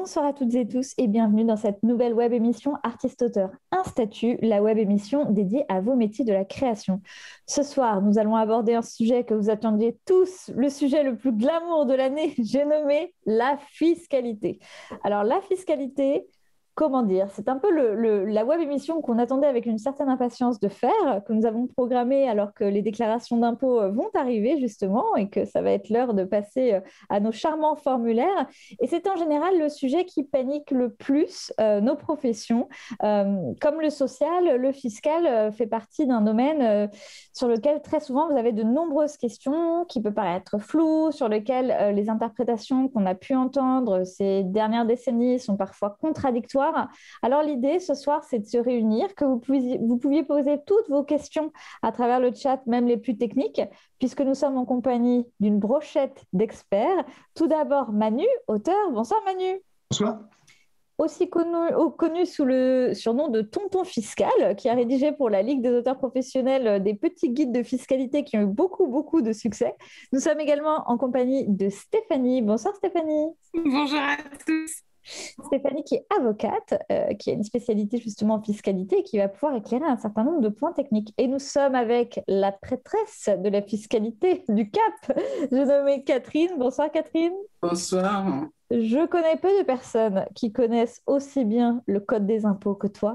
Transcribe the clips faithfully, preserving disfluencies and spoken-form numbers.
Bonsoir à toutes et tous et bienvenue dans cette nouvelle web émission Artiste-Auteur, un statut, la web émission dédiée à vos métiers de la création. Ce soir, nous allons aborder un sujet que vous attendiez tous, le sujet le plus glamour de l'année, j'ai nommé la fiscalité. Alors la fiscalité, comment dire, c'est un peu le, le, la web émission qu'on attendait avec une certaine impatience de faire, que nous avons programmée alors que les déclarations d'impôts vont arriver justement et que ça va être l'heure de passer à nos charmants formulaires. Et c'est en général le sujet qui panique le plus euh, nos professions. Euh, comme le social, le fiscal euh, fait partie d'un domaine euh, sur lequel très souvent vous avez de nombreuses questions qui peuvent paraître floues, sur lesquelles euh, les interprétations qu'on a pu entendre ces dernières décennies sont parfois contradictoires. Alors l'idée ce soir, c'est de se réunir, que vous pouviez, vous pouviez poser toutes vos questions à travers le chat, même les plus techniques, puisque nous sommes en compagnie d'une brochette d'experts. Tout d'abord Manu, auteur. Bonsoir Manu. Bonsoir. Aussi connu, connu sous le surnom de Tonton Fiscal, qui a rédigé pour la Ligue des auteurs professionnels des petits guides de fiscalité qui ont eu beaucoup, beaucoup de succès. Nous sommes également en compagnie de Stéphanie. Bonsoir Stéphanie. Bonjour à tous. Stéphanie qui est avocate, euh, qui a une spécialité justement en fiscalité et qui va pouvoir éclairer un certain nombre de points techniques. Et nous sommes avec la prêtresse de la fiscalité du C A P, je nommée Catherine. Bonsoir Catherine. Bonsoir. Je connais peu de personnes qui connaissent aussi bien le code des impôts que toi.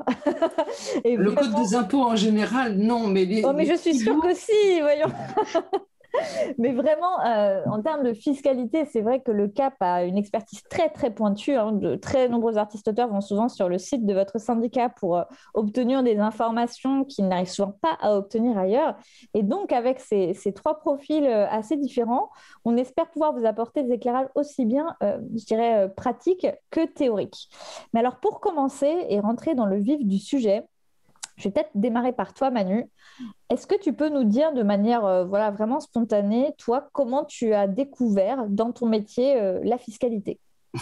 Et le vraiment... code des impôts en général, non, mais les... Oh, mais les je suis sûre que si, voyons. Mais vraiment, euh, en termes de fiscalité, c'est vrai que le C A P a une expertise très, très pointue. Hein. De très nombreux artistes-auteurs vont souvent sur le site de votre syndicat pour euh, obtenir des informations qu'ils n'arrivent souvent pas à obtenir ailleurs. Et donc, avec ces, ces trois profils euh, assez différents, on espère pouvoir vous apporter des éclairages aussi bien, euh, je dirais, euh, pratiques que théoriques. Mais alors, pour commencer et rentrer dans le vif du sujet, je vais peut-être démarrer par toi, Manu. Est-ce que tu peux nous dire de manière euh, voilà, vraiment spontanée, toi, comment tu as découvert dans ton métier euh, la fiscalité ?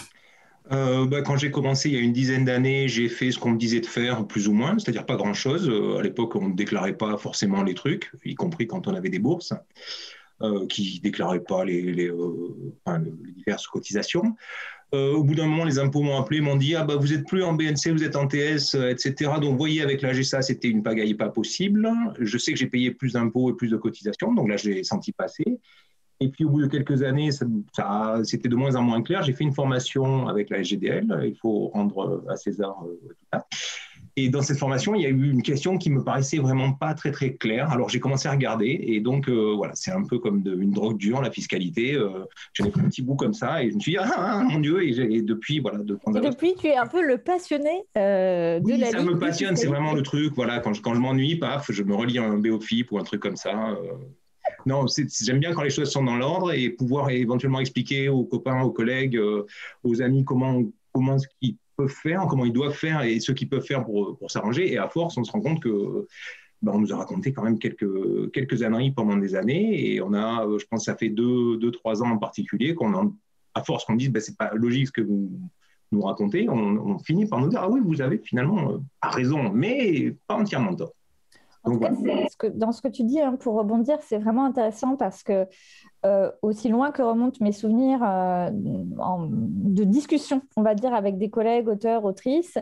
euh, bah, Quand j'ai commencé il y a une dizaine d'années, j'ai fait ce qu'on me disait de faire, plus ou moins, c'est-à-dire pas grand-chose. Euh, à l'époque, on ne déclarait pas forcément les trucs, y compris quand on avait des bourses, euh, qui ne déclaraient pas les, les, euh, enfin, les diverses cotisations. Euh, au bout d'un moment, les impôts m'ont appelé, m'ont dit « Ah bah vous n'êtes plus en B N C, vous êtes en T S, et cetera » Donc, vous voyez, avec la G S A, c'était une pagaille pas possible. Je sais que j'ai payé plus d'impôts et plus de cotisations, donc là, je l'ai senti passer. Et puis, au bout de quelques années, ça, ça, c'était de moins en moins clair. J'ai fait une formation avec la S G D L, il faut rendre à César euh, tout ça. Et dans cette formation, il y a eu une question qui me paraissait vraiment pas très, très claire. Alors, j'ai commencé à regarder. Et donc, euh, voilà, c'est un peu comme de, une drogue dure, la fiscalité. Euh, j'en ai pris un petit bout comme ça. Et je me suis dit, ah, ah mon Dieu. Et, et depuis, voilà. De et depuis, tu es un peu le passionné euh, de oui, la ça me passionne. C'est vraiment le truc. Voilà, quand je, quand je m'ennuie, paf, je me relis un B O F I P ou un truc comme ça. Euh, non, c'est, j'aime bien quand les choses sont dans l'ordre et pouvoir éventuellement expliquer aux copains, aux collègues, euh, aux amis comment, comment ce qu'ils peuvent faire, comment ils doivent faire et ce qu'ils peuvent faire pour, pour s'arranger. Et à force, on se rend compte que ben, on nous a raconté quand même quelques, quelques âneries pendant des années. Et on a, je pense, ça fait deux, deux trois ans en particulier qu'on a, à force qu'on dise ben, c'est pas logique ce que vous nous racontez, on, on finit par nous dire ah oui, vous avez finalement euh, raison, mais pas entièrement tort. En tout cas, c'est ce que, dans ce que tu dis, hein, pour rebondir, c'est vraiment intéressant parce que, euh, aussi loin que remontent mes souvenirs euh, en, de discussion, on va dire, avec des collègues, auteurs, autrices,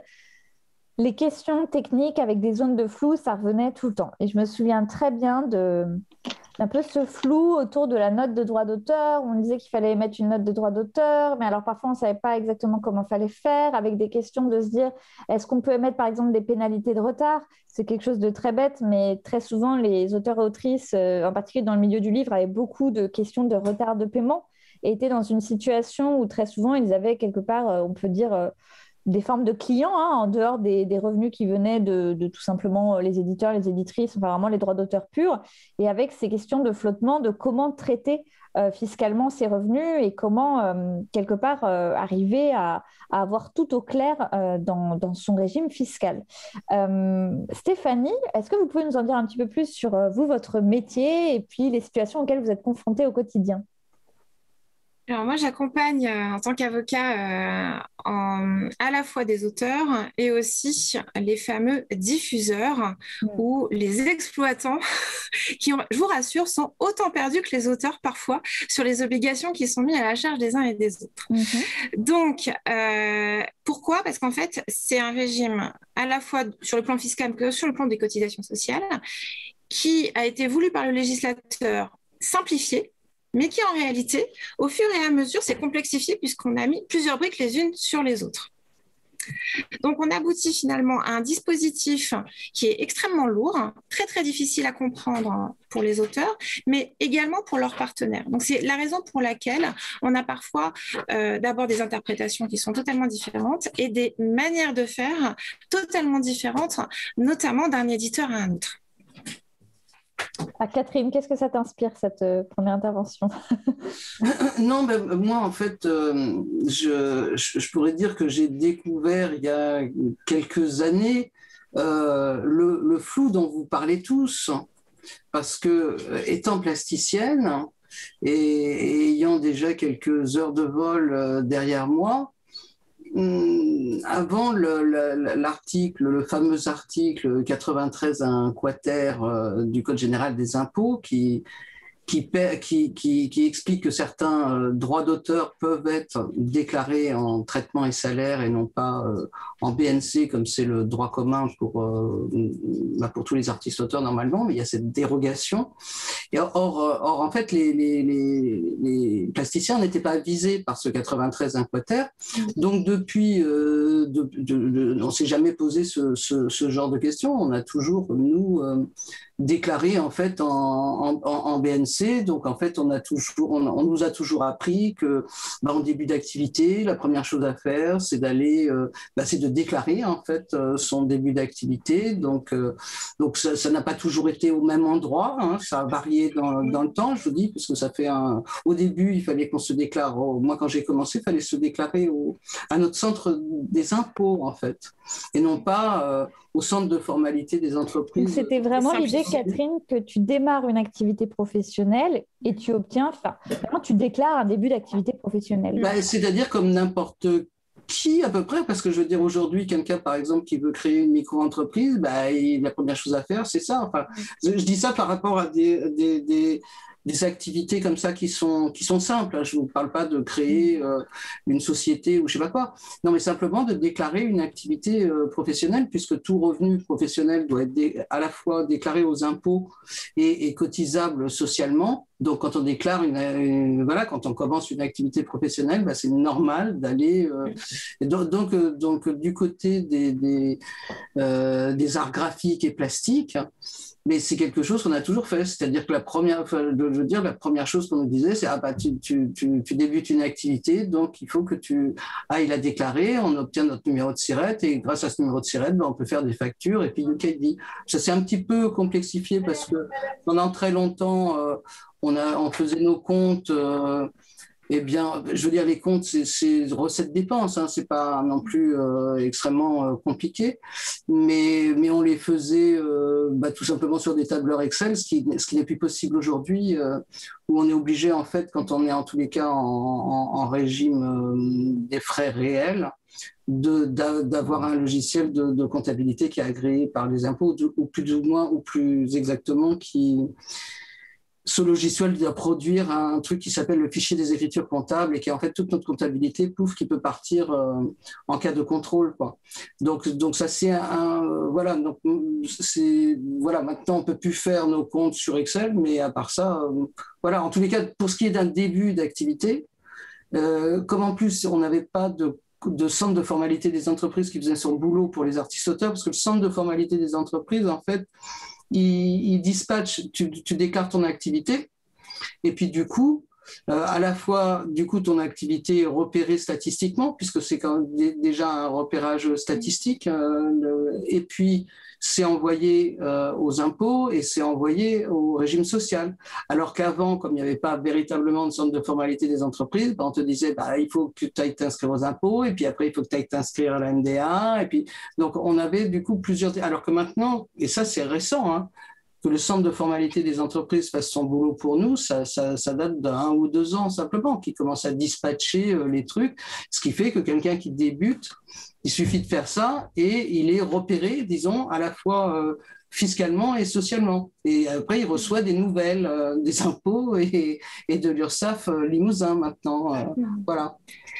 les questions techniques avec des zones de flou, ça revenait tout le temps. Et je me souviens très bien de, d'un peu ce flou autour de la note de droit d'auteur. On disait qu'il fallait émettre une note de droit d'auteur, mais alors parfois on ne savait pas exactement comment il fallait faire, avec des questions de se dire, est-ce qu'on peut émettre par exemple des pénalités de retard ? C'est quelque chose de très bête, mais très souvent les auteurs et autrices, euh, en particulier dans le milieu du livre, avaient beaucoup de questions de retard de paiement et étaient dans une situation où très souvent ils avaient quelque part, euh, on peut dire... Euh, des formes de clients, hein, en dehors des, des revenus qui venaient de, de tout simplement les éditeurs, les éditrices, enfin vraiment les droits d'auteur purs, et avec ces questions de flottement, de comment traiter euh, fiscalement ces revenus et comment, euh, quelque part, euh, arriver à, à avoir tout au clair euh, dans, dans son régime fiscal. Euh, Stéphanie, est-ce que vous pouvez nous en dire un petit peu plus sur euh, vous, votre métier, et puis les situations auxquelles vous êtes confrontée au quotidien ? Alors moi, j'accompagne euh, en tant qu'avocat euh, en- à la fois des auteurs et aussi les fameux diffuseurs Mm. ou les exploitants qui, je vous rassure, sont autant perdus que les auteurs parfois sur les obligations qui sont mises à la charge des uns et des autres. Mhm. Donc, euh, pourquoi? Parce qu'en fait, c'est un régime à la fois sur le plan fiscal que sur le plan des cotisations sociales qui a été voulu par le législateur simplifié, mais qui en réalité, au fur et à mesure, s'est complexifié puisqu'on a mis plusieurs briques les unes sur les autres. Donc, on aboutit finalement à un dispositif qui est extrêmement lourd, très, très difficile à comprendre pour les auteurs, mais également pour leurs partenaires. Donc, c'est la raison pour laquelle on a parfois euh, d'abord des interprétations qui sont totalement différentes et des manières de faire totalement différentes, notamment d'un éditeur à un autre. Ah, Catherine, qu'est-ce que ça t'inspire, cette euh, première intervention? Non, ben, moi, en fait, euh, je, je, je pourrais dire que j'ai découvert il y a quelques années euh, le, le flou dont vous parlez tous, parce que, étant plasticienne et, et ayant déjà quelques heures de vol euh, derrière moi, avant le, le, l'article, le fameux article quatre-vingt-treize un quater euh, du Code général des impôts qui, qui, qui, qui, qui explique que certains euh, droits d'auteur peuvent être déclarés en traitement et salaire et non pas euh, en B N C comme c'est le droit commun pour, euh, bah pour tous les artistes auteurs normalement, mais il y a cette dérogation. Et or, or, en fait, les, les, les, les plasticiens n'étaient pas visés par ce quatre-vingt-treize un quater. Donc, depuis, euh, de, de, de, on ne s'est jamais posé ce, ce, ce genre de questions. On a toujours, nous, euh, déclaré en fait en, en, en B N C. Donc, en fait, on, a toujours, on, on nous a toujours appris que, bah, en début d'activité, la première chose à faire, c'est d'aller, euh, bah, c'est de déclarer en fait son début d'activité. Donc, euh, donc ça, ça n'a pas toujours été au même endroit. Hein, ça a varié dans, dans le temps, je vous dis, parce que ça fait un. Au début, il fallait qu'on se déclare. Au... Moi, quand j'ai commencé, il fallait se déclarer au... à notre centre des impôts, en fait, et non pas euh, au centre de formalité des entreprises. Donc, c'était vraiment l'idée, Catherine, que tu démarres une activité professionnelle et tu obtiens, enfin, vraiment, tu déclares un début d'activité professionnelle. Ben, c'est-à-dire comme n'importe qui à peu près, parce que je veux dire aujourd'hui, quelqu'un par exemple qui veut créer une micro-entreprise, ben, il, la première chose à faire, c'est ça. Enfin, je, je dis ça par rapport à des, des, des, des activités comme ça qui sont, qui sont simples. Je ne vous parle pas de créer euh, une société ou je ne sais pas quoi. Non, mais simplement de déclarer une activité euh, professionnelle, puisque tout revenu professionnel doit être dé- à la fois déclaré aux impôts et, et cotisable socialement. Donc, quand on déclare une, une voilà, quand on commence une activité professionnelle, bah, c'est normal d'aller. Euh, donc, donc, euh, donc, du côté des des, euh, des arts graphiques et plastiques, mais c'est quelque chose qu'on a toujours fait. C'est-à-dire que la première, enfin, je veux dire, la première chose qu'on nous disait, c'est ah bah tu, tu, tu, tu débutes une activité, donc il faut que tu ailles la déclarer. On obtient notre numéro de SIRET et grâce à ce numéro de SIRET, bah, on peut faire des factures et puis you can be. Ça s'est un petit peu complexifié parce que pendant très longtemps. Euh, On, a, on faisait nos comptes, euh, eh bien, je veux dire, les comptes, c'est, c'est recettes-dépenses, hein, c'est pas non plus euh, extrêmement euh, compliqué, mais, mais on les faisait euh, bah, tout simplement sur des tableurs Excel, ce qui, ce qui n'est plus possible aujourd'hui, euh, où on est obligé, en fait, quand on est en tous les cas en, en, en régime euh, des frais réels, De, d'avoir un logiciel de, de comptabilité qui est agréé par les impôts, ou plus ou moins, ou plus exactement, qui... Ce logiciel doit produire un truc qui s'appelle le fichier des écritures comptables et qui est en fait toute notre comptabilité, pouf, qui peut partir euh, en cas de contrôle, quoi. Donc, donc ça c'est un, un voilà. Donc c'est voilà. Maintenant on peut plus faire nos comptes sur Excel, mais à part ça, euh, voilà. En tous les cas, pour ce qui est d'un début d'activité, euh, comme en plus on n'avait pas de de centre de formalité des entreprises qui faisait son boulot pour les artistes auteurs, parce que le centre de formalité des entreprises, en fait, il, il dispatche, tu, tu déclares ton activité, et puis du coup, euh, à la fois, du coup, ton activité est repérée statistiquement, puisque c'est quand même déjà un repérage statistique, euh, et puis c'est envoyé euh, aux impôts et c'est envoyé au régime social. Alors qu'avant, comme il n'y avait pas véritablement de centre de formalité des entreprises, ben on te disait, bah, il faut que tu ailles t'inscrire aux impôts, et puis après, il faut que tu ailles t'inscrire à la M D A, et puis, donc on avait du coup plusieurs... Alors que maintenant, et ça c'est récent, hein, que le centre de formalité des entreprises fasse son boulot pour nous, ça, ça, ça date d'un ou deux ans simplement, qui commence à dispatcher euh, les trucs, ce qui fait que quelqu'un qui débute, il suffit de faire ça et il est repéré, disons, à la fois euh, fiscalement et socialement. Et après, il reçoit des nouvelles, euh, des impôts et, et de l'URSSAF euh, Limousin maintenant. Euh, voilà.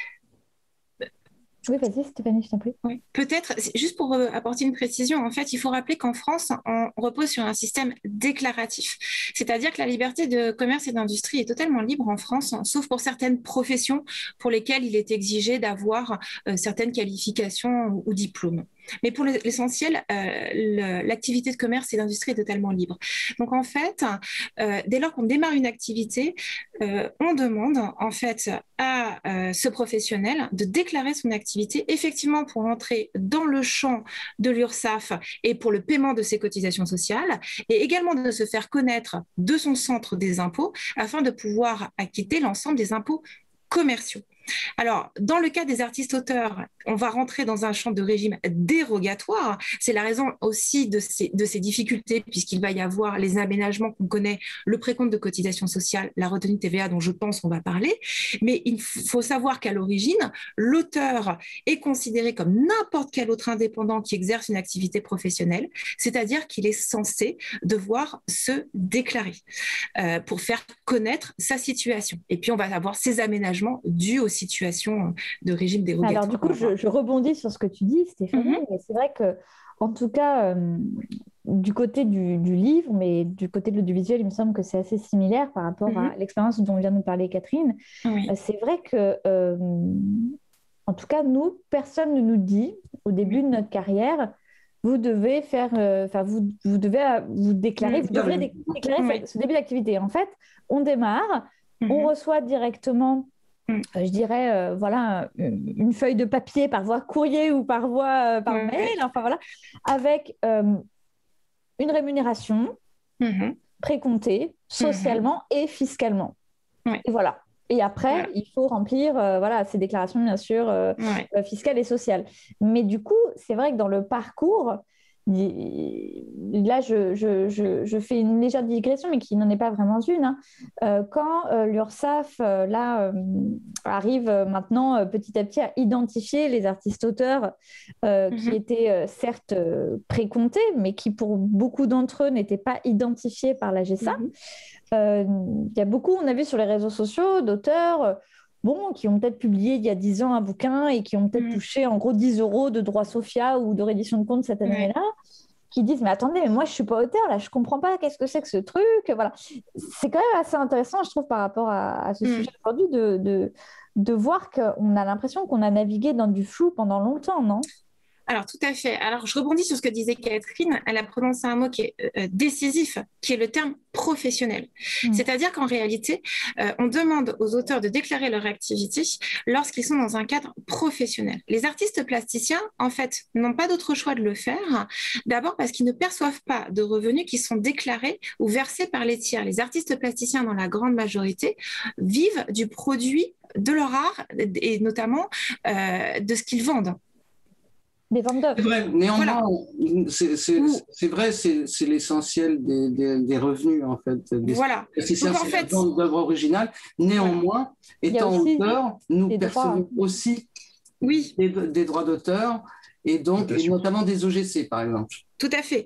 Oui, vas-y, Stéphanie, je t'en prie. Oui. Peut-être, juste pour euh, apporter une précision, en fait, il faut rappeler qu'en France, on repose sur un système déclaratif. C'est-à-dire que la liberté de commerce et d'industrie est totalement libre en France, hein, sauf pour certaines professions pour lesquelles il est exigé d'avoir euh, certaines qualifications ou, ou diplômes. Mais pour l'essentiel, euh, l'activité de commerce et d'industrie est totalement libre. Donc en fait, euh, dès lors qu'on démarre une activité, euh, on demande en fait à euh, ce professionnel de déclarer son activité effectivement pour entrer dans le champ de l'URSSAF et pour le paiement de ses cotisations sociales, et également de se faire connaître de son centre des impôts afin de pouvoir acquitter l'ensemble des impôts commerciaux. Alors, dans le cas des artistes-auteurs, on va rentrer dans un champ de régime dérogatoire. C'est la raison aussi de ces, de ces difficultés, puisqu'il va y avoir les aménagements qu'on connaît, le précompte de cotisation sociale, la retenue T V A dont je pense qu'on va parler. Mais il faut savoir qu'à l'origine, l'auteur est considéré comme n'importe quel autre indépendant qui exerce une activité professionnelle, c'est-à-dire qu'il est censé devoir se déclarer euh, pour faire connaître sa situation. Et puis, on va avoir ces aménagements dus aux situations de régime dérogatoire. Alors du coup, je, je rebondis sur ce que tu dis, Stéphanie. Mm-hmm. C'est vrai que, en tout cas, euh, du côté du, du livre, mais du côté de l'audiovisuel, il me semble que c'est assez similaire par rapport mm-hmm. à l'expérience dont vient de nous parler Catherine. Oui. Euh, c'est vrai que, euh, en tout cas, nous, personne ne nous dit au début de notre carrière, vous devez faire, enfin, euh, vous, vous devez vous déclarer, mm-hmm. vous devrez dé- déclarer mm-hmm. ce début d'activité. En fait, on démarre, mm-hmm. on reçoit directement. Mm. Je dirais, euh, voilà, une, une feuille de papier par voie courrier ou par voie euh, par mm. mail, enfin voilà, avec euh, une rémunération mm-hmm. précomptée socialement mm-hmm. et fiscalement. Mm. Et voilà. Et après, ouais. il faut remplir euh, voilà, ces déclarations, bien sûr, euh, ouais. euh, fiscales et sociales. Mais du coup, c'est vrai que dans le parcours, il, là, je, je, je, je fais une légère digression, mais qui n'en est pas vraiment une. Hein. Euh, quand euh, l'URSSAF euh, là, euh, arrive euh, maintenant euh, petit à petit à identifier les artistes-auteurs euh, mm-hmm. qui étaient euh, certes euh, précomptés, mais qui pour beaucoup d'entre eux n'étaient pas identifiés par la G S A, il mm-hmm. euh, y a beaucoup, on a vu sur les réseaux sociaux, d'auteurs euh, bon, qui ont peut-être publié il y a dix ans un bouquin et qui ont peut-être mmh. touché en gros dix euros de droits Sophia ou de réédition de compte cette année-là, mmh. qui disent « mais attendez, mais moi je ne suis pas auteur, là, je ne comprends pas qu'est-ce que c'est que ce truc ». Voilà. C'est quand même assez intéressant, je trouve, par rapport à, à ce mmh. sujet aujourd'hui, de, de, de voir qu'on a l'impression qu'on a navigué dans du flou pendant longtemps, non ? Alors, tout à fait. Alors, je rebondis sur ce que disait Catherine. Elle a prononcé un mot qui est euh, décisif, qui est le terme professionnel. Mmh. C'est-à-dire qu'en réalité, euh, on demande aux auteurs de déclarer leur activité lorsqu'ils sont dans un cadre professionnel. Les artistes plasticiens, en fait, n'ont pas d'autre choix de le faire. D'abord parce qu'ils ne perçoivent pas de revenus qui sont déclarés ou versés par les tiers. Les artistes plasticiens, dans la grande majorité, vivent du produit de leur art et notamment euh, de ce qu'ils vendent. Des ventes d'œuvres. C'est vrai, néanmoins, voilà. c'est, c'est, c'est vrai, c'est, c'est l'essentiel des, des, des revenus, en fait. Des, voilà. C'est ça, c'est la vente d'œuvres originales. Néanmoins, voilà. étant auteur, nous percevons aussi oui. des, des droits d'auteur et donc et notamment des O G C, par exemple. Tout à fait.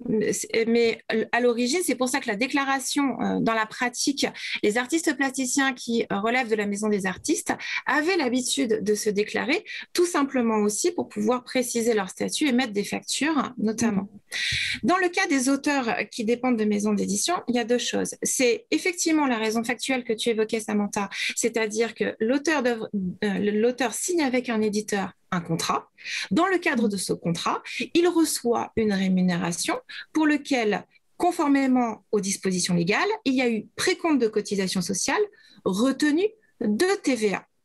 Mais à l'origine, c'est pour ça que la déclaration, dans la pratique, les artistes plasticiens qui relèvent de la Maison des artistes avaient l'habitude de se déclarer, tout simplement aussi pour pouvoir préciser leur statut et mettre des factures, notamment. Dans le cas des auteurs qui dépendent de maisons d'édition, il y a deux choses. C'est effectivement la raison factuelle que tu évoquais, Samantha, c'est-à-dire que l'auteur, euh, l'auteur signe avec un éditeur un contrat. Dans le cadre de ce contrat, il reçoit une rémunération pour lequel, conformément aux dispositions légales, il y a eu précompte de cotisation sociale, retenue de T V A.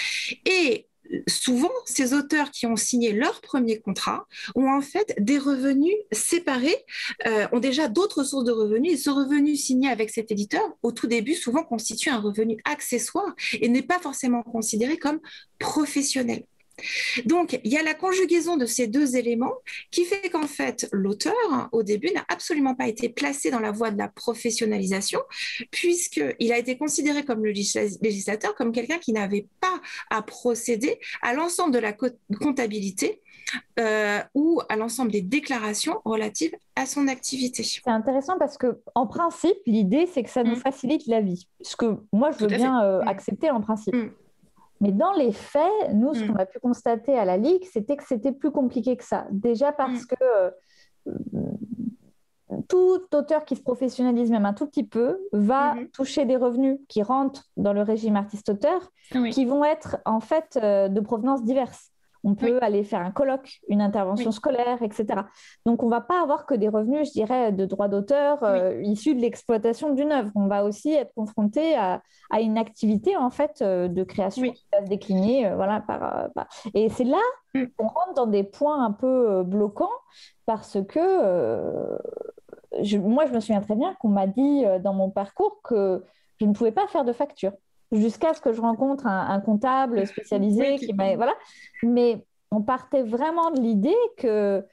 Et souvent, ces auteurs qui ont signé leur premier contrat ont en fait des revenus séparés, euh, ont déjà d'autres sources de revenus, et ce revenu signé avec cet éditeur, au tout début, souvent constitue un revenu accessoire et n'est pas forcément considéré comme professionnel. Donc, il y a la conjugaison de ces deux éléments qui fait qu'en fait, l'auteur, au début, n'a absolument pas été placé dans la voie de la professionnalisation, puisqu'il a été considéré comme le législateur, comme quelqu'un qui n'avait pas à procéder à l'ensemble de la comptabilité euh, ou à l'ensemble des déclarations relatives à son activité. C'est intéressant parce qu'en principe, l'idée, c'est que ça nous mmh. facilite la vie, ce que moi, je veux bien euh, mmh. accepter en principe. Mmh. Mais dans les faits, nous, ce mmh. qu'on a pu constater à la Ligue, c'était que c'était plus compliqué que ça. Déjà parce mmh. que euh, tout auteur qui se professionnalise même un tout petit peu va mmh. toucher des revenus qui rentrent dans le régime artiste-auteur, oui. qui vont être en fait euh, de provenance diverses. On peut oui. aller faire un colloque, une intervention oui. scolaire, et cetera. Donc, on ne va pas avoir que des revenus, je dirais, de droits d'auteur euh, oui. issus de l'exploitation d'une œuvre. On va aussi être confronté à, à une activité, en fait, euh, de création oui. qui va se décliner. Euh, voilà, par, euh, par... Et c'est là mm. qu'on rentre dans des points un peu euh, bloquants parce que euh, je, moi, je me souviens très bien qu'on m'a dit euh, dans mon parcours que je ne pouvais pas faire de facture. Jusqu'à ce que je rencontre un, un comptable spécialisé oui, qui m'a... Voilà. Mais on partait vraiment de l'idée que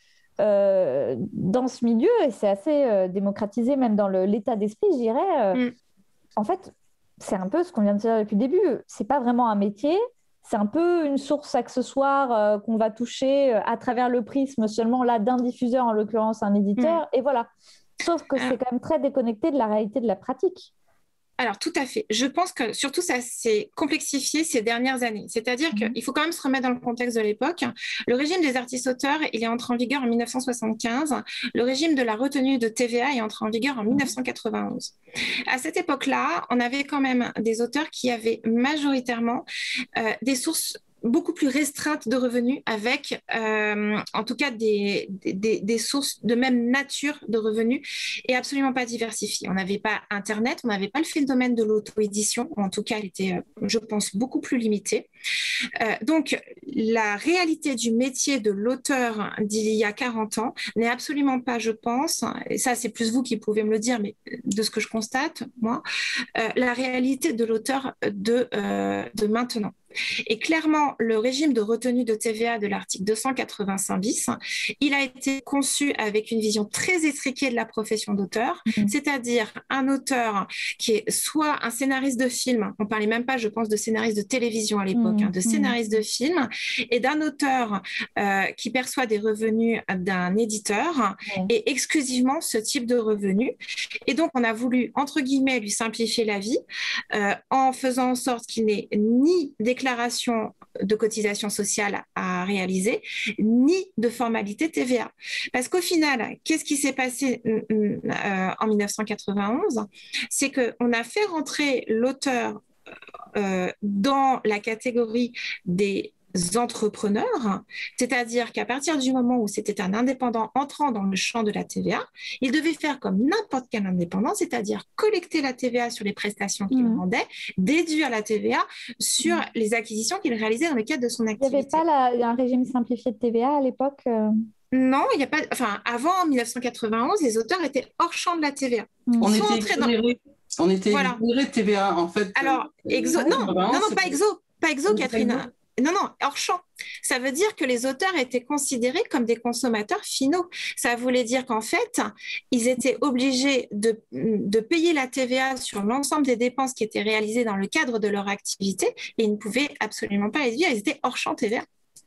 euh, dans ce milieu, et c'est assez euh, démocratisé même dans le, l'état d'esprit, je dirais, euh, mm. en fait, c'est un peu ce qu'on vient de dire depuis le début. C'est pas vraiment un métier, c'est un peu une source accessoire euh, qu'on va toucher à travers le prisme seulement là d'un diffuseur, en l'occurrence un éditeur, mm. et voilà. Sauf que c'est quand même très déconnecté de la réalité de la pratique. Alors, tout à fait. Je pense que surtout, ça s'est complexifié ces dernières années. C'est-à-dire mmh. qu'il faut quand même se remettre dans le contexte de l'époque. Le régime des artistes-auteurs, il est entré en vigueur en mille neuf cent soixante-quinze. Le régime de la retenue de T V A est entré en vigueur en mille neuf cent quatre-vingt-onze. À cette époque-là, on avait quand même des auteurs qui avaient majoritairement euh, des sources beaucoup plus restreinte de revenus avec, euh, en tout cas, des, des, des sources de même nature de revenus et absolument pas diversifiées. On n'avait pas Internet, on n'avait pas le phénomène de l'auto-édition. En tout cas, elle était, je pense, beaucoup plus limitée. Euh, donc, la réalité du métier de l'auteur d'il y a quarante ans n'est absolument pas, je pense, et ça, c'est plus vous qui pouvez me le dire, mais de ce que je constate, moi, euh, la réalité de l'auteur de, euh, de maintenant. Et clairement, le régime de retenue de T V A de l'article deux cent quatre-vingt-cinq bis, il a été conçu avec une vision très étriquée de la profession d'auteur, mmh. c'est-à-dire un auteur qui est soit un scénariste de film, on ne parlait même pas, je pense, de scénariste de télévision à l'époque, mmh. hein, de scénariste mmh. de film, et d'un auteur euh, qui perçoit des revenus d'un éditeur, mmh. et exclusivement ce type de revenus. Et donc, on a voulu, entre guillemets, lui simplifier la vie euh, en faisant en sorte qu'il n'ait ni déclaration de cotisation sociale à réaliser, ni de formalité T V A. Parce qu'au final, qu'est-ce qui s'est passé euh, en mille neuf cent quatre-vingt-onze? C'est qu'on a fait rentrer l'auteur euh, dans la catégorie des entrepreneurs, c'est-à-dire qu'à partir du moment où c'était un indépendant entrant dans le champ de la T V A, il devait faire comme n'importe quel indépendant, c'est-à-dire collecter la T V A sur les prestations qu'il mmh. rendait, déduire la T V A sur mmh. les acquisitions qu'il réalisait dans le cadre de son activité. Il n'y avait pas la, un régime simplifié de T V A à l'époque euh... Non, il n'y a pas. Enfin, avant mille neuf cent quatre-vingt-onze, les auteurs étaient hors champ de la T V A. Mmh. On, était dans... on était voilà. exonérés de T V A, en fait. Alors, exo... non, non, non, pas exo, pas exo, Catherine. Non, non, hors champ. Ça veut dire que les auteurs étaient considérés comme des consommateurs finaux. Ça voulait dire qu'en fait, ils étaient obligés de, de payer la T V A sur l'ensemble des dépenses qui étaient réalisées dans le cadre de leur activité et ils ne pouvaient absolument pas les dire. Ils étaient hors champ T V A.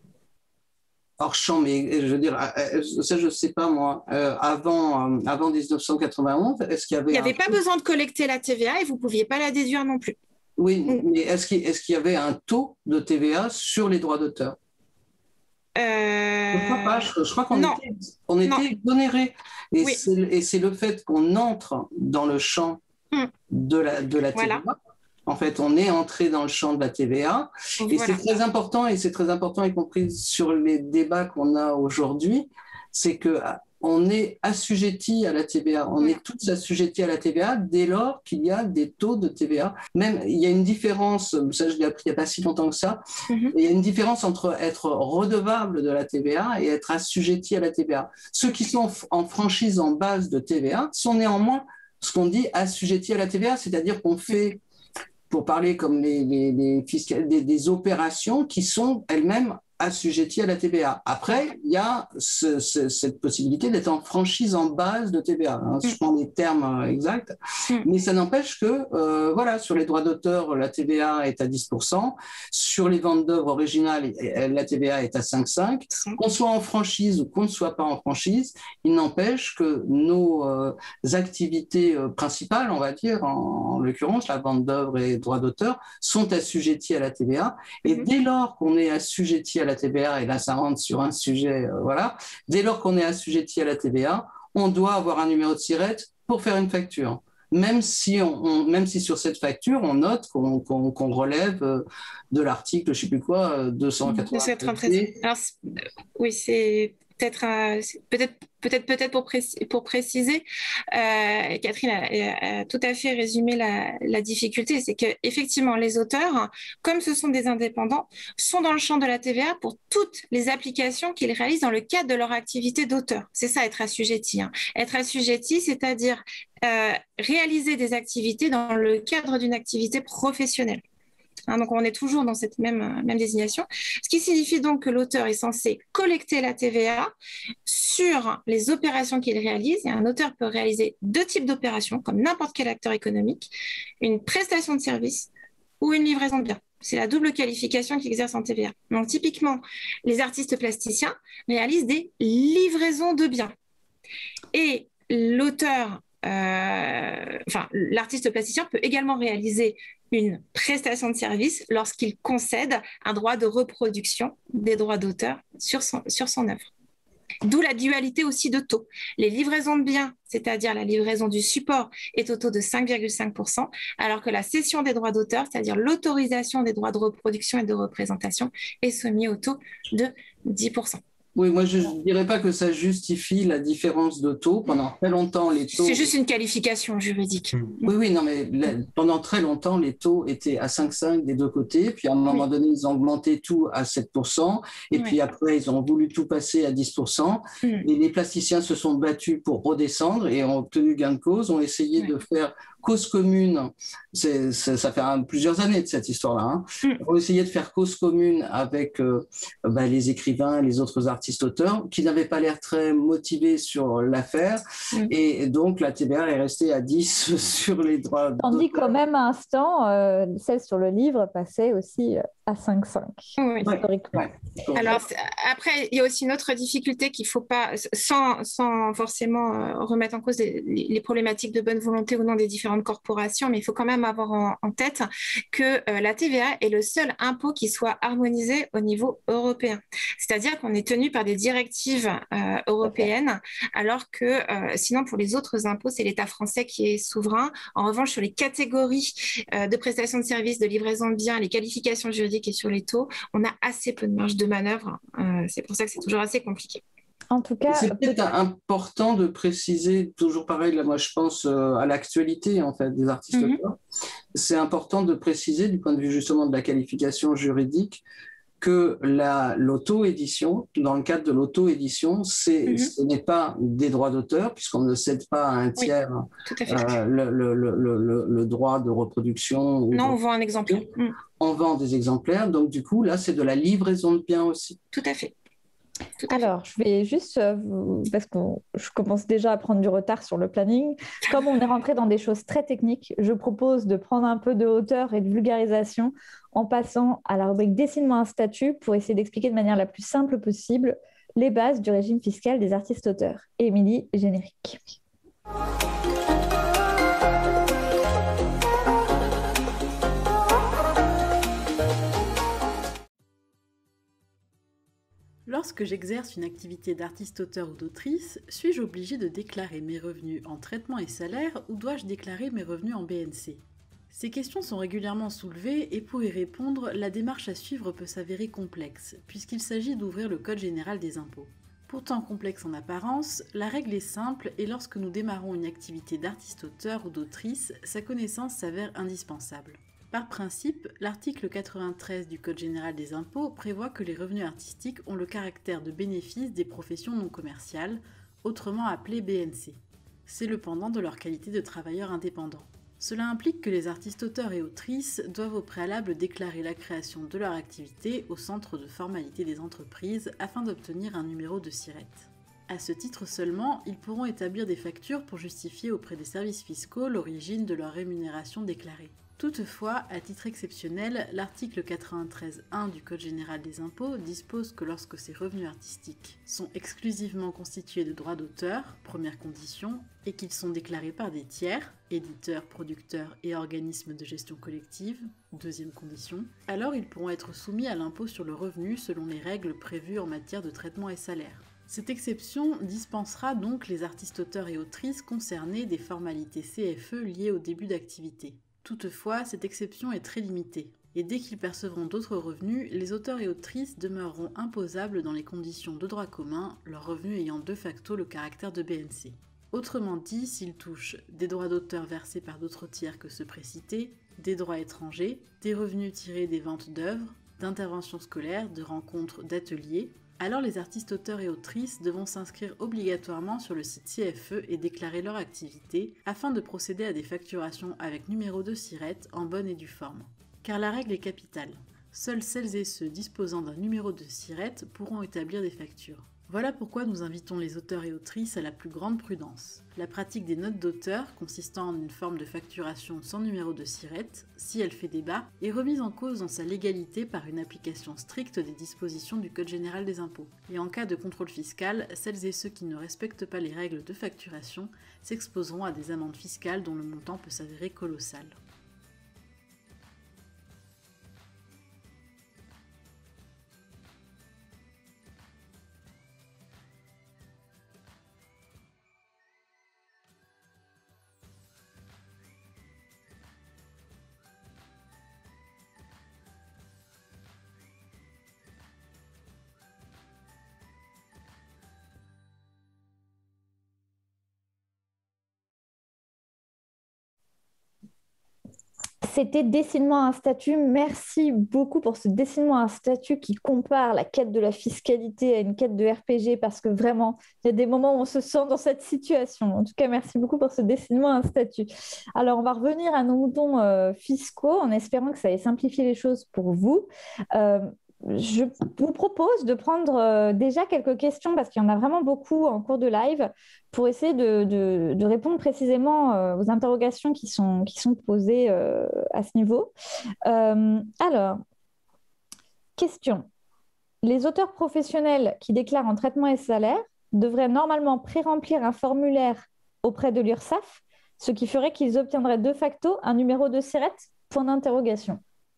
Hors champ, mais je veux dire, ça je ne sais pas moi, euh, avant, euh, avant mille neuf cent quatre-vingt-onze, est-ce qu'il y avait... Il n'y avait pas taux... besoin de collecter la T V A et vous ne pouviez pas la déduire non plus. Oui, mais est-ce qu'il, est-ce qu'il y avait un taux de T V A sur les droits d'auteur? euh... Je ne crois pas. Je, je crois qu'on non. était, on était exonérés. Et, oui. c'est, et c'est le fait qu'on entre dans le champ mm. de la, de la T V A. Voilà. En fait, on est entré dans le champ de la T V A. Et voilà. c'est très important, et c'est très important, y compris sur les débats qu'on a aujourd'hui, c'est que on est assujetti à la T V A. On est tous assujettis à la T V A dès lors qu'il y a des taux de T V A. Même, il y a une différence, ça je l'ai appris il n'y a pas si longtemps que ça, mm-hmm. il y a une différence entre être redevable de la T V A et être assujetti à la T V A. Ceux qui sont en franchise en base de T V A sont néanmoins ce qu'on dit assujettis à la T V A, c'est-à-dire qu'on fait, pour parler comme les, les, les fiscales, des, des opérations qui sont elles-mêmes assujettis à la T V A. Après, il y a ce, ce, cette possibilité d'être en franchise en base de T V A. Hein, je prends les termes exacts, mais ça n'empêche que, euh, voilà, sur les droits d'auteur, la T V A est à dix pour cent. Sur les ventes d'œuvres originales, la T V A est à cinq virgule cinq. Qu'on soit en franchise ou qu'on ne soit pas en franchise, il n'empêche que nos euh, activités euh, principales, on va dire, en, en l'occurrence, la vente d'œuvres et droits d'auteur, sont assujetties à la T V A. Et dès lors qu'on est assujetti à la T V A, et là ça rentre sur un sujet, euh, voilà, dès lors qu'on est assujetti à la T V A, on doit avoir un numéro de SIRET pour faire une facture. Même si, on, on, même si sur cette facture, on note qu'on qu'on, qu'on relève euh, de l'article, je ne sais plus quoi, deux cent quatre-vingt-treize. Alors, oui, c'est peut-être euh, peut-être peut-être peut-être pour, précis, pour préciser, euh, Catherine a, a tout à fait résumé la, la difficulté, c'est que effectivement les auteurs, comme ce sont des indépendants, sont dans le champ de la T V A pour toutes les applications qu'ils réalisent dans le cadre de leur activité d'auteur. C'est ça, être assujetti. Hein. Être assujetti, c'est-à-dire euh, réaliser des activités dans le cadre d'une activité professionnelle. Hein, donc, on est toujours dans cette même, même désignation. Ce qui signifie donc que l'auteur est censé collecter la T V A sur les opérations qu'il réalise. Et un auteur peut réaliser deux types d'opérations, comme n'importe quel acteur économique, une prestation de service ou une livraison de biens. C'est la double qualification qu'il exerce en T V A. Donc, typiquement, les artistes plasticiens réalisent des livraisons de biens. Et l'auteur, euh, enfin, l'artiste plasticien peut également réaliser une prestation de service lorsqu'il concède un droit de reproduction des droits d'auteur sur son, sur son œuvre. D'où la dualité aussi de taux. Les livraisons de biens, c'est-à-dire la livraison du support, est au taux de cinq virgule cinq pour cent, alors que la cession des droits d'auteur, c'est-à-dire l'autorisation des droits de reproduction et de représentation, est soumise au taux de dix pour cent. Oui, moi je ne dirais pas que ça justifie la différence de taux. Pendant très longtemps, les taux... C'est juste une qualification juridique. Oui, oui, non, mais la... pendant très longtemps, les taux étaient à cinq virgule cinq des deux côtés. Puis à un moment oui. donné, ils ont augmenté tout à sept pour cent. Et oui. puis après, ils ont voulu tout passer à dix pour cent. Mm. Et les plasticiens se sont battus pour redescendre et ont obtenu gain de cause, ont essayé oui. de faire cause commune. C'est, c'est, ça fait un, plusieurs années de cette histoire-là. Hein. Mm. On a essayé de faire cause commune avec euh, bah, les écrivains, les autres artistes-auteurs, qui n'avaient pas l'air très motivés sur l'affaire. Mm. Et donc, la T V A est restée à dix sur les droits d'auteur. Tandis qu'au même instant, euh, celle sur le livre passait aussi à cinq virgule cinq, oui. historiquement. Ouais. Alors, après, il y a aussi une autre difficulté qu'il ne faut pas, sans, sans forcément euh, remettre en cause les, les problématiques de bonne volonté ou non des différentes corporations, mais il faut quand même avoir en, en tête que euh, la T V A est le seul impôt qui soit harmonisé au niveau européen. C'est-à-dire qu'on est tenu par des directives euh, européennes, alors que euh, sinon, pour les autres impôts, c'est l'État français qui est souverain. En revanche, sur les catégories euh, de prestations de services, de livraison de biens, les qualifications juridiques et sur les taux, on a assez peu de marge de manœuvre. Euh, c'est pour ça que c'est toujours assez compliqué. En tout cas, c'est peut-être important de préciser, toujours pareil, là, moi je pense euh, à l'actualité en fait des artistes mm-hmm. auteurs. C'est important de préciser du point de vue justement de la qualification juridique que la, l'auto-édition, dans le cadre de l'auto-édition, c'est, mm-hmm. ce n'est pas des droits d'auteur, puisqu'on ne cède pas à un tiers oui, euh, le, le, le, le, le droit de reproduction. Ou non, de... on vend un exemplaire. Mm. On vend des exemplaires, donc du coup, là, c'est de la livraison de biens aussi. Tout à fait. Tout à Alors, fait. je vais juste, euh, parce que je commence déjà à prendre du retard sur le planning, comme on est rentré dans des choses très techniques, je propose de prendre un peu de hauteur et de vulgarisation en passant à la rubrique « Dessine-moi un statut » pour essayer d'expliquer de manière la plus simple possible les bases du régime fiscal des artistes-auteurs. Émilie, générique. Lorsque j'exerce une activité d'artiste-auteur ou d'autrice, suis-je obligée de déclarer mes revenus en traitement et salaire ou dois-je déclarer mes revenus en B N C ? Ces questions sont régulièrement soulevées et pour y répondre, la démarche à suivre peut s'avérer complexe, puisqu'il s'agit d'ouvrir le Code général des impôts. Pourtant complexe en apparence, la règle est simple et lorsque nous démarrons une activité d'artiste-auteur ou d'autrice, sa connaissance s'avère indispensable. Par principe, l'article quatre-vingt-treize du Code général des impôts prévoit que les revenus artistiques ont le caractère de bénéfice des professions non commerciales, autrement appelées B N C. C'est le pendant de leur qualité de travailleurs indépendants. Cela implique que les artistes auteurs et autrices doivent au préalable déclarer la création de leur activité au centre de formalité des entreprises afin d'obtenir un numéro de SIRET. À ce titre seulement, ils pourront établir des factures pour justifier auprès des services fiscaux l'origine de leur rémunération déclarée. Toutefois, à titre exceptionnel, l'article quatre-vingt-treize un du Code général des impôts dispose que lorsque ces revenus artistiques sont exclusivement constitués de droits d'auteur, première condition, et qu'ils sont déclarés par des tiers, éditeurs, producteurs et organismes de gestion collective, deuxième condition, alors ils pourront être soumis à l'impôt sur le revenu selon les règles prévues en matière de traitement et salaire. Cette exception dispensera donc les artistes auteurs et autrices concernés des formalités C F E liées au début d'activité. Toutefois, cette exception est très limitée, et dès qu'ils percevront d'autres revenus, les auteurs et autrices demeureront imposables dans les conditions de droit commun, leurs revenus ayant de facto le caractère de B N C. Autrement dit, s'ils touchent des droits d'auteur versés par d'autres tiers que ceux précités, des droits étrangers, des revenus tirés des ventes d'œuvres, d'interventions scolaires, de rencontres, d'ateliers, alors les artistes auteurs et autrices devront s'inscrire obligatoirement sur le site C F E et déclarer leur activité afin de procéder à des facturations avec numéro de SIRET en bonne et due forme. Car la règle est capitale. Seuls celles et ceux disposant d'un numéro de SIRET pourront établir des factures. Voilà pourquoi nous invitons les auteurs et autrices à la plus grande prudence. La pratique des notes d'auteur, consistant en une forme de facturation sans numéro de SIRET, si elle fait débat, est remise en cause dans sa légalité par une application stricte des dispositions du Code général des impôts. Et en cas de contrôle fiscal, celles et ceux qui ne respectent pas les règles de facturation s'exposeront à des amendes fiscales dont le montant peut s'avérer colossal. C'était Dessine-moi un statut. Merci beaucoup pour ce Dessine-moi un statut qui compare la quête de la fiscalité à une quête de R P G parce que vraiment, il y a des moments où on se sent dans cette situation. En tout cas, merci beaucoup pour ce Dessine-moi un statut. Alors, on va revenir à nos moutons euh, fiscaux en espérant que ça ait simplifié les choses pour vous. Euh, Je vous propose de prendre euh, déjà quelques questions parce qu'il y en a vraiment beaucoup en cours de live pour essayer de, de, de répondre précisément euh, aux interrogations qui sont, qui sont posées euh, à ce niveau. Euh, alors, question. Les auteurs professionnels qui déclarent en traitement et salaire devraient normalement pré-remplir un formulaire auprès de l'URSSAF, ce qui ferait qu'ils obtiendraient de facto un numéro de SIRET? Point d'interrogation.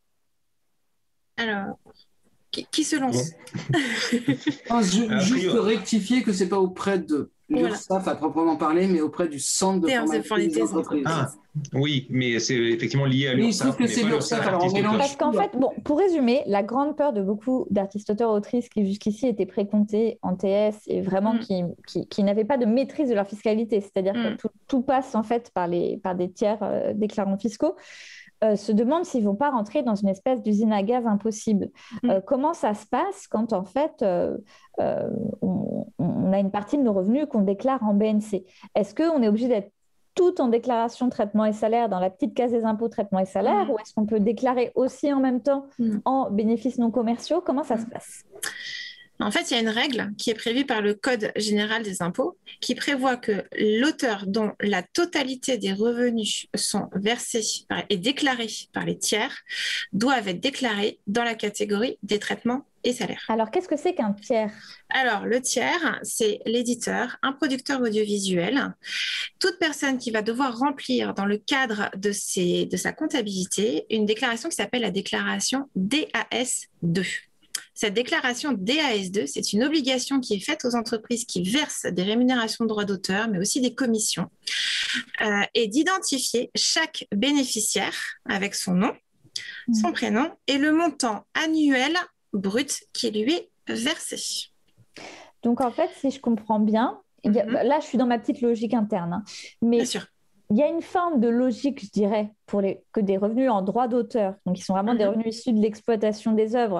Alors... Qui se lance? Bon. je, Juste rectifier que ce n'est pas auprès de l'URSSAF voilà. à proprement parler, mais auprès du centre de formalité des entreprises. Ah, oui, mais c'est effectivement lié à l'URSSAF. Oui, sauf que c'est l'URSSAF. Alors on mélange. Parce qu'en fait, bon, pour résumer, la grande peur de beaucoup d'artistes auteurs autrices qui jusqu'ici étaient précomptés en T S et vraiment mm. qui, qui, qui n'avaient pas de maîtrise de leur fiscalité, c'est-à-dire mm. que tout, tout passe en fait par, les, par des tiers euh, déclarants fiscaux. Euh, se demandent s'ils ne vont pas rentrer dans une espèce d'usine à gaz impossible. Mmh. Euh, comment ça se passe quand, en fait, euh, euh, on, on a une partie de nos revenus qu'on déclare en B N C? Est-ce qu'on est obligé d'être tout en déclaration traitement et salaire dans la petite case des impôts traitement et salaire mmh. ou est-ce qu'on peut déclarer aussi en même temps mmh. en bénéfices non commerciaux? Comment ça mmh. se passe? En fait, il y a une règle qui est prévue par le Code général des impôts qui prévoit que l'auteur dont la totalité des revenus sont versés et déclarés par les tiers doivent être déclarés dans la catégorie des traitements et salaires. Alors, qu'est-ce que c'est qu'un tiers? Alors, le tiers, c'est l'éditeur, un producteur audiovisuel, toute personne qui va devoir remplir dans le cadre de, ses, de sa comptabilité une déclaration qui s'appelle la déclaration D A S deux. Cette déclaration D A S deux, c'est une obligation qui est faite aux entreprises qui versent des rémunérations de droits d'auteur, mais aussi des commissions, euh, et d'identifier chaque bénéficiaire avec son nom, mmh. son prénom et le montant annuel brut qui lui est versé. Donc, en fait, si je comprends bien, mmh. il y a, là, je suis dans ma petite logique interne, hein, mais... Bien sûr. Il y a une forme de logique, je dirais, pour les, que des revenus en droit d'auteur, donc qui sont vraiment mmh. des revenus issus de l'exploitation des œuvres,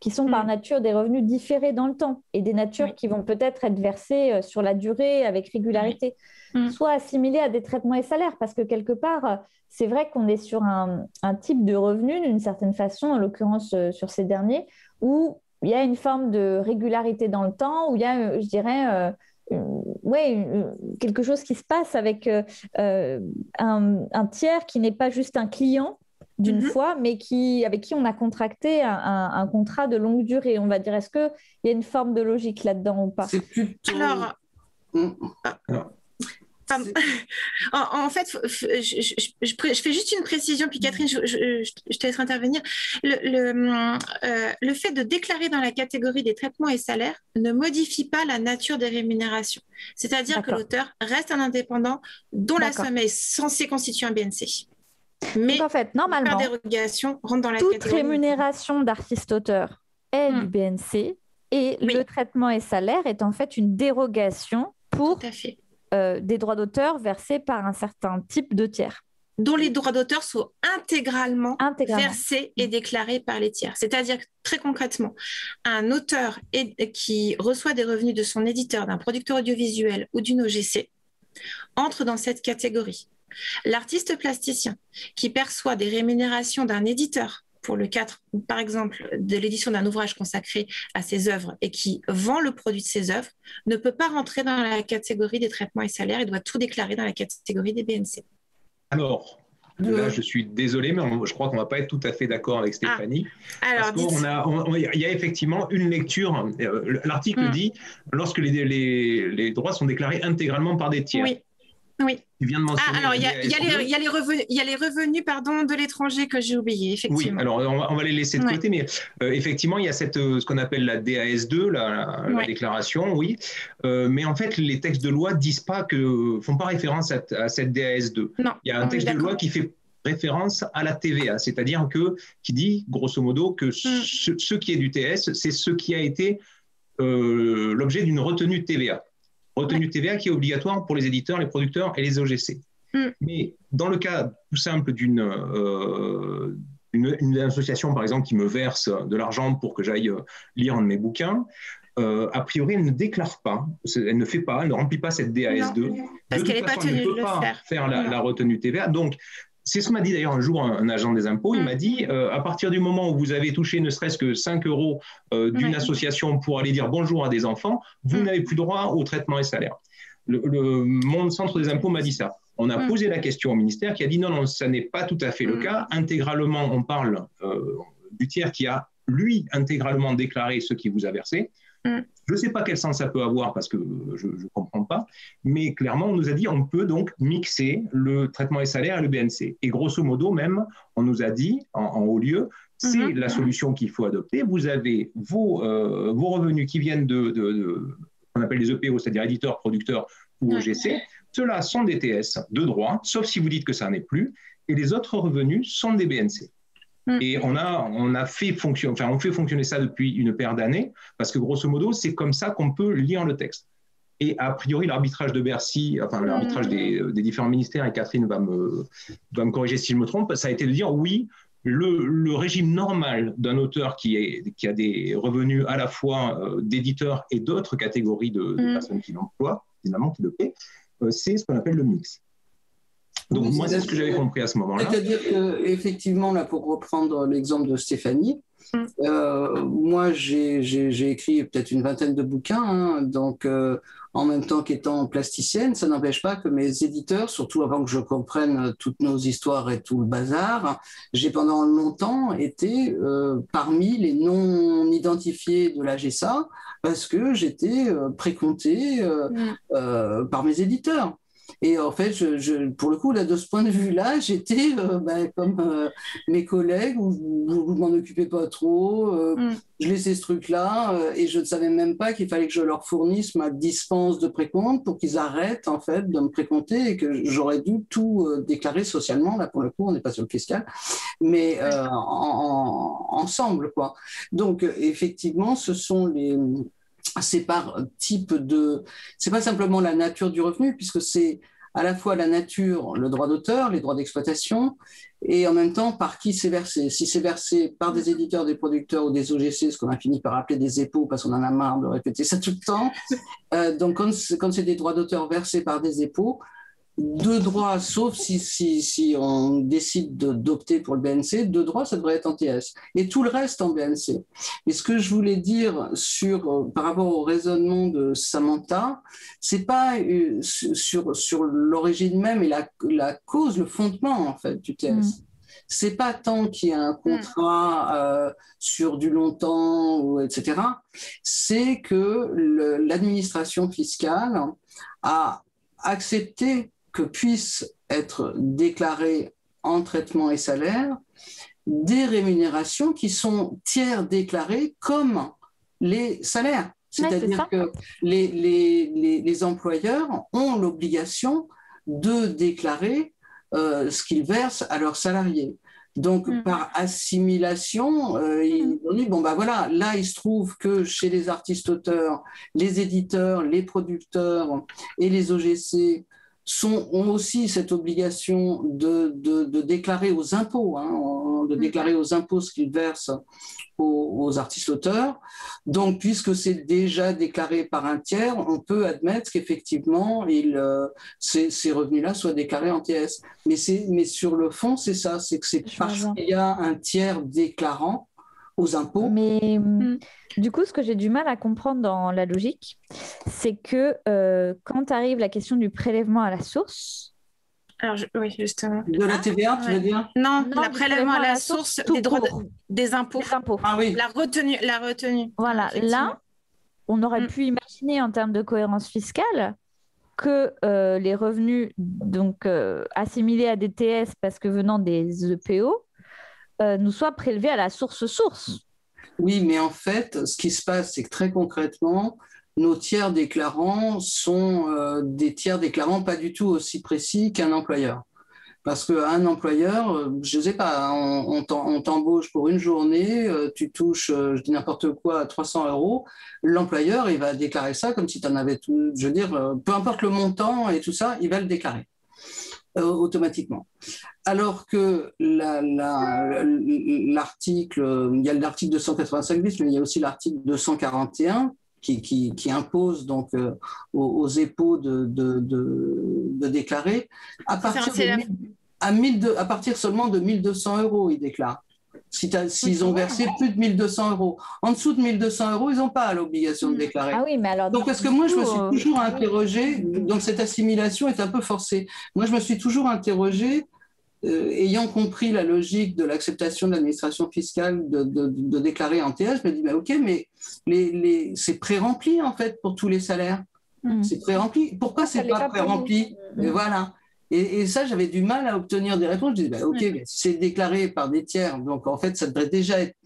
qui sont par nature des revenus différés dans le temps et des natures Oui. qui vont peut-être être versées euh, sur la durée avec régularité, Mm. soit assimilées à des traitements et salaires, parce que quelque part, euh, c'est vrai qu'on est sur un, un type de revenu, d'une certaine façon, en l'occurrence euh, sur ces derniers, où il y a une forme de régularité dans le temps, où il y a, euh, je dirais, euh, une- ouais, une- quelque chose qui se passe avec euh, euh, un, un tiers qui n'est pas juste un client d'une Mhm. fois, mais qui, avec qui on a contracté un, un- un contrat de longue durée, on va dire. Est-ce qu'il y a une forme de logique là-dedans ou pas? C'est plutôt. Alors, Mm. Alors, pardon. En, en fait, f- f- je, je- je- je fais juste une précision, puis Catherine, je, je- je- je te laisse intervenir. Le, le, euh, le fait de déclarer dans la catégorie des traitements et salaires ne modifie pas la nature des rémunérations. C'est-à-dire que D'accord. l'auteur reste un indépendant dont la D'accord. somme est censée constituer un B N C. Mais Donc en fait, par normalement, dérogation, rentre dans la toute catégorie. rémunération d'artiste-auteur est Hmm. du B N C et Oui. le traitement et salaire est en fait une dérogation pour Tout à fait. euh, des droits d'auteur versés par un certain type de tiers. Dont les droits d'auteur soient intégralement, Intégralement. versés et déclarés par les tiers. C'est-à-dire que, très concrètement, un auteur est- qui reçoit des revenus de son éditeur, d'un producteur audiovisuel ou d'une O G C entre dans cette catégorie. L'artiste plasticien qui perçoit des rémunérations d'un éditeur pour le cadre, par exemple, de l'édition d'un ouvrage consacré à ses œuvres et qui vend le produit de ses œuvres, ne peut pas rentrer dans la catégorie des traitements et salaires et doit tout déclarer dans la catégorie des B N C. alors, De- là, je suis désolé, mais on- je crois qu'on ne va pas être tout à fait d'accord avec Stéphanie. Alors, Parce qu'on dites. a, on- on- il y a effectivement une lecture. euh, L'article Mm. dit lorsque les, les, les droits sont déclarés intégralement par des tiers. Oui. Oui. Tu viens de mentionner. Ah, alors, il y a, la il y a D A S deux. les, il y a les revenus, il y a les revenus pardon, de l'étranger que j'ai oublié, Oui, effectivement. alors on va, on va les laisser de Ouais. côté, mais euh, effectivement, il y a cette, euh, ce qu'on appelle la D A S deux, la, la- la Ouais. déclaration, oui. Euh, mais en fait, les textes de loi disent pas que, font pas référence à, à cette D A S deux. Non, Il y a on un est texte de d'accord. loi qui fait référence à la T V A, c'est-à-dire que qui dit grosso modo que ce, ce qui est du T S, c'est ce qui a été euh, l'objet d'une retenue T V A. Retenue T V A qui est obligatoire pour les éditeurs, les producteurs et les O G C. Mm. Mais dans le cas tout simple d'une euh, une, une association, par exemple, qui me verse de l'argent pour que j'aille lire un de mes bouquins, euh, a priori, elle ne déclare pas, elle ne fait pas, elle ne remplit pas cette D A S deux. Non, parce De qu'elle toute n'est pas façon, elle ne tenue de peut le pas faire. faire la, Non. la retenue T V A. Donc, c'est ce que m'a dit d'ailleurs un jour un, un agent des impôts. Il Mm. m'a dit, euh, à partir du moment où vous avez touché ne serait-ce que cinq euros euh, d'une Ouais. association pour aller dire bonjour à des enfants, vous Mm. n'avez plus droit au traitement et salaire. Le, le, mon centre des impôts m'a dit ça. On a Mm. posé la question au ministère qui a dit non, non, ça n'est pas tout à fait le Mm. cas. Intégralement, on parle euh, du tiers qui a, lui, intégralement déclaré ce qui vous a versé. Mm. Je ne sais pas quel sens ça peut avoir parce que je ne comprends pas, mais clairement, on nous a dit on peut donc mixer le traitement et salaire et le B N C. Et grosso modo, même, on nous a dit en, en haut lieu, c'est Mhm. la solution qu'il faut adopter. Vous avez vos, euh, vos revenus qui viennent de, de, de qu'on appelle les E P O, c'est-à-dire éditeurs, producteurs ou Ouais. O G C. Ceux-là sont des T S de droit, sauf si vous dites que ça n'en est plus. Et les autres revenus sont des B N C. Mm. Et on a, on a fait fonctionner, enfin, on fait fonctionner ça depuis une paire d'années, parce que grosso modo, c'est comme ça qu'on peut lire le texte. Et a priori, l'arbitrage de Bercy, enfin l'arbitrage des, des différents ministères, et Catherine va me, va me corriger si je me trompe, ça a été de dire oui, le, le régime normal d'un auteur qui, est, qui a des revenus à la fois euh, d'éditeurs et d'autres catégories de, de Mm. personnes qui l'emploient, finalement qui le paient, euh, c'est ce qu'on appelle le mix. Donc Oui, moi, c'est ce que j'avais c'est- compris à ce moment-là. C'est-à-dire qu'effectivement, là, pour reprendre l'exemple de Stéphanie, Mm. euh, moi, j'ai j'ai- j'ai écrit peut-être une vingtaine de bouquins, hein, donc euh, en même temps qu'étant plasticienne, ça n'empêche pas que mes éditeurs, surtout avant que je comprenne toutes nos histoires et tout le bazar, j'ai pendant longtemps été euh, parmi les non identifiés de la G S A parce que j'étais euh, précomptée euh, Mm. euh, par mes éditeurs. Et en fait, je, je, pour le coup, là, de ce point de vue-là, j'étais euh, ben, comme euh, mes collègues, où je ne m'en occupais pas trop, euh, Mm. je laissais ce truc-là, euh, et je ne savais même pas qu'il fallait que je leur fournisse ma dispense de précompte pour qu'ils arrêtent en fait de me précompter et que j'aurais dû tout euh, déclarer socialement. Là, pour le coup, on n'est pas sur le fiscal, mais euh, en, en, ensemble, quoi. Donc, effectivement, ce sont les... C'est par type de... C'est pas simplement la nature du revenu, puisque c'est à la fois la nature, le droit d'auteur, les droits d'exploitation, et en même temps par qui c'est versé. Si c'est versé par des éditeurs, des producteurs ou des O G C, ce qu'on a fini par appeler des épaux parce qu'on en a marre de répéter ça tout le temps, euh, donc quand c'est, quand c'est des droits d'auteur versés par des épaux, deux droits, sauf si, si, si on décide de, d'opter pour le B N C, deux droits, ça devrait être en T S. Et tout le reste en B N C. Et ce que je voulais dire sur, par rapport au raisonnement de Samantha, c'est pas euh, sur, sur l'origine même et la, la cause, le fondement en fait du T S. Mmh. C'est pas tant qu'il y a un contrat euh, sur du longtemps, ou, et cetera. C'est que le, l'administration fiscale a accepté que puissent être déclarées en traitement et salaire des rémunérations qui sont tiers déclarées comme les salaires. C'est-à-dire ouais, que les, les, les, les employeurs ont l'obligation de déclarer euh, ce qu'ils versent à leurs salariés. Donc, mmh. par assimilation, euh, ils ont dit, bon, ben voilà, là, il se trouve que chez les artistes-auteurs, les éditeurs, les producteurs et les O G C sont, ont aussi cette obligation de, de, de déclarer aux impôts, hein, de déclarer aux impôts ce qu'ils versent aux, aux artistes-auteurs. Donc, puisque c'est déjà déclaré par un tiers, on peut admettre qu'effectivement, il, euh, ces, ces revenus-là soient déclarés en T S. Mais, c'est, mais sur le fond, c'est ça, c'est que c'est parce qu'il y a un tiers déclarant aux impôts. Mais mmh. du coup, ce que j'ai du mal à comprendre dans la logique, c'est que euh, quand arrive la question du prélèvement à la source... Alors, je, oui, justement. De la T V A, tu ouais. veux dire? Non, non, la prélèvement à la, à la source, source des droits de, des impôts. Des impôts. Ah oui. La retenue. La retenue. Voilà, là, on aurait mmh. pu imaginer en termes de cohérence fiscale que euh, les revenus donc, euh, assimilés à des T S parce que venant des E P O Euh, nous soit prélevé à la source-source. Oui, mais en fait, ce qui se passe, c'est que très concrètement, nos tiers déclarants sont euh, des tiers déclarants pas du tout aussi précis qu'un employeur. Parce qu'un employeur, je ne sais pas, on, on, on t'embauche pour une journée, euh, tu touches, euh, je dis n'importe quoi, trois cents euros, l'employeur, il va déclarer ça comme si tu en avais tout, je veux dire, euh, peu importe le montant et tout ça, il va le déclarer. Euh, automatiquement. Alors que la, la, l'article, il y a l'article deux cent quatre-vingt-cinq bis, mais il y a aussi l'article deux cent quarante et un qui, qui, qui impose donc euh, aux, aux épaux de, de, de, de déclarer à partir, de mille, à, mille de, à partir seulement de mille deux cents euros, ils déclarent. Si s'ils ont versé plus de mille deux cents euros. En dessous de mille deux cents euros, ils n'ont pas l'obligation de déclarer. Ah oui, mais alors, donc, parce que moi, je me suis toujours interrogée, donc cette assimilation est un peu forcée. Moi, je me suis toujours interrogée, euh, ayant compris la logique de l'acceptation de l'administration fiscale de, de, de déclarer en T S, je me dis, bah, OK, mais les, les, c'est pré-rempli, en fait, pour tous les salaires. Mmh. C'est pré-rempli. Pourquoi c'est pas, pas pré-rempli? mmh. Et voilà. Et, et ça, j'avais du mal à obtenir des réponses. Je disais, bah, OK, mais c'est déclaré par des tiers. Donc, en fait, ça devrait déjà être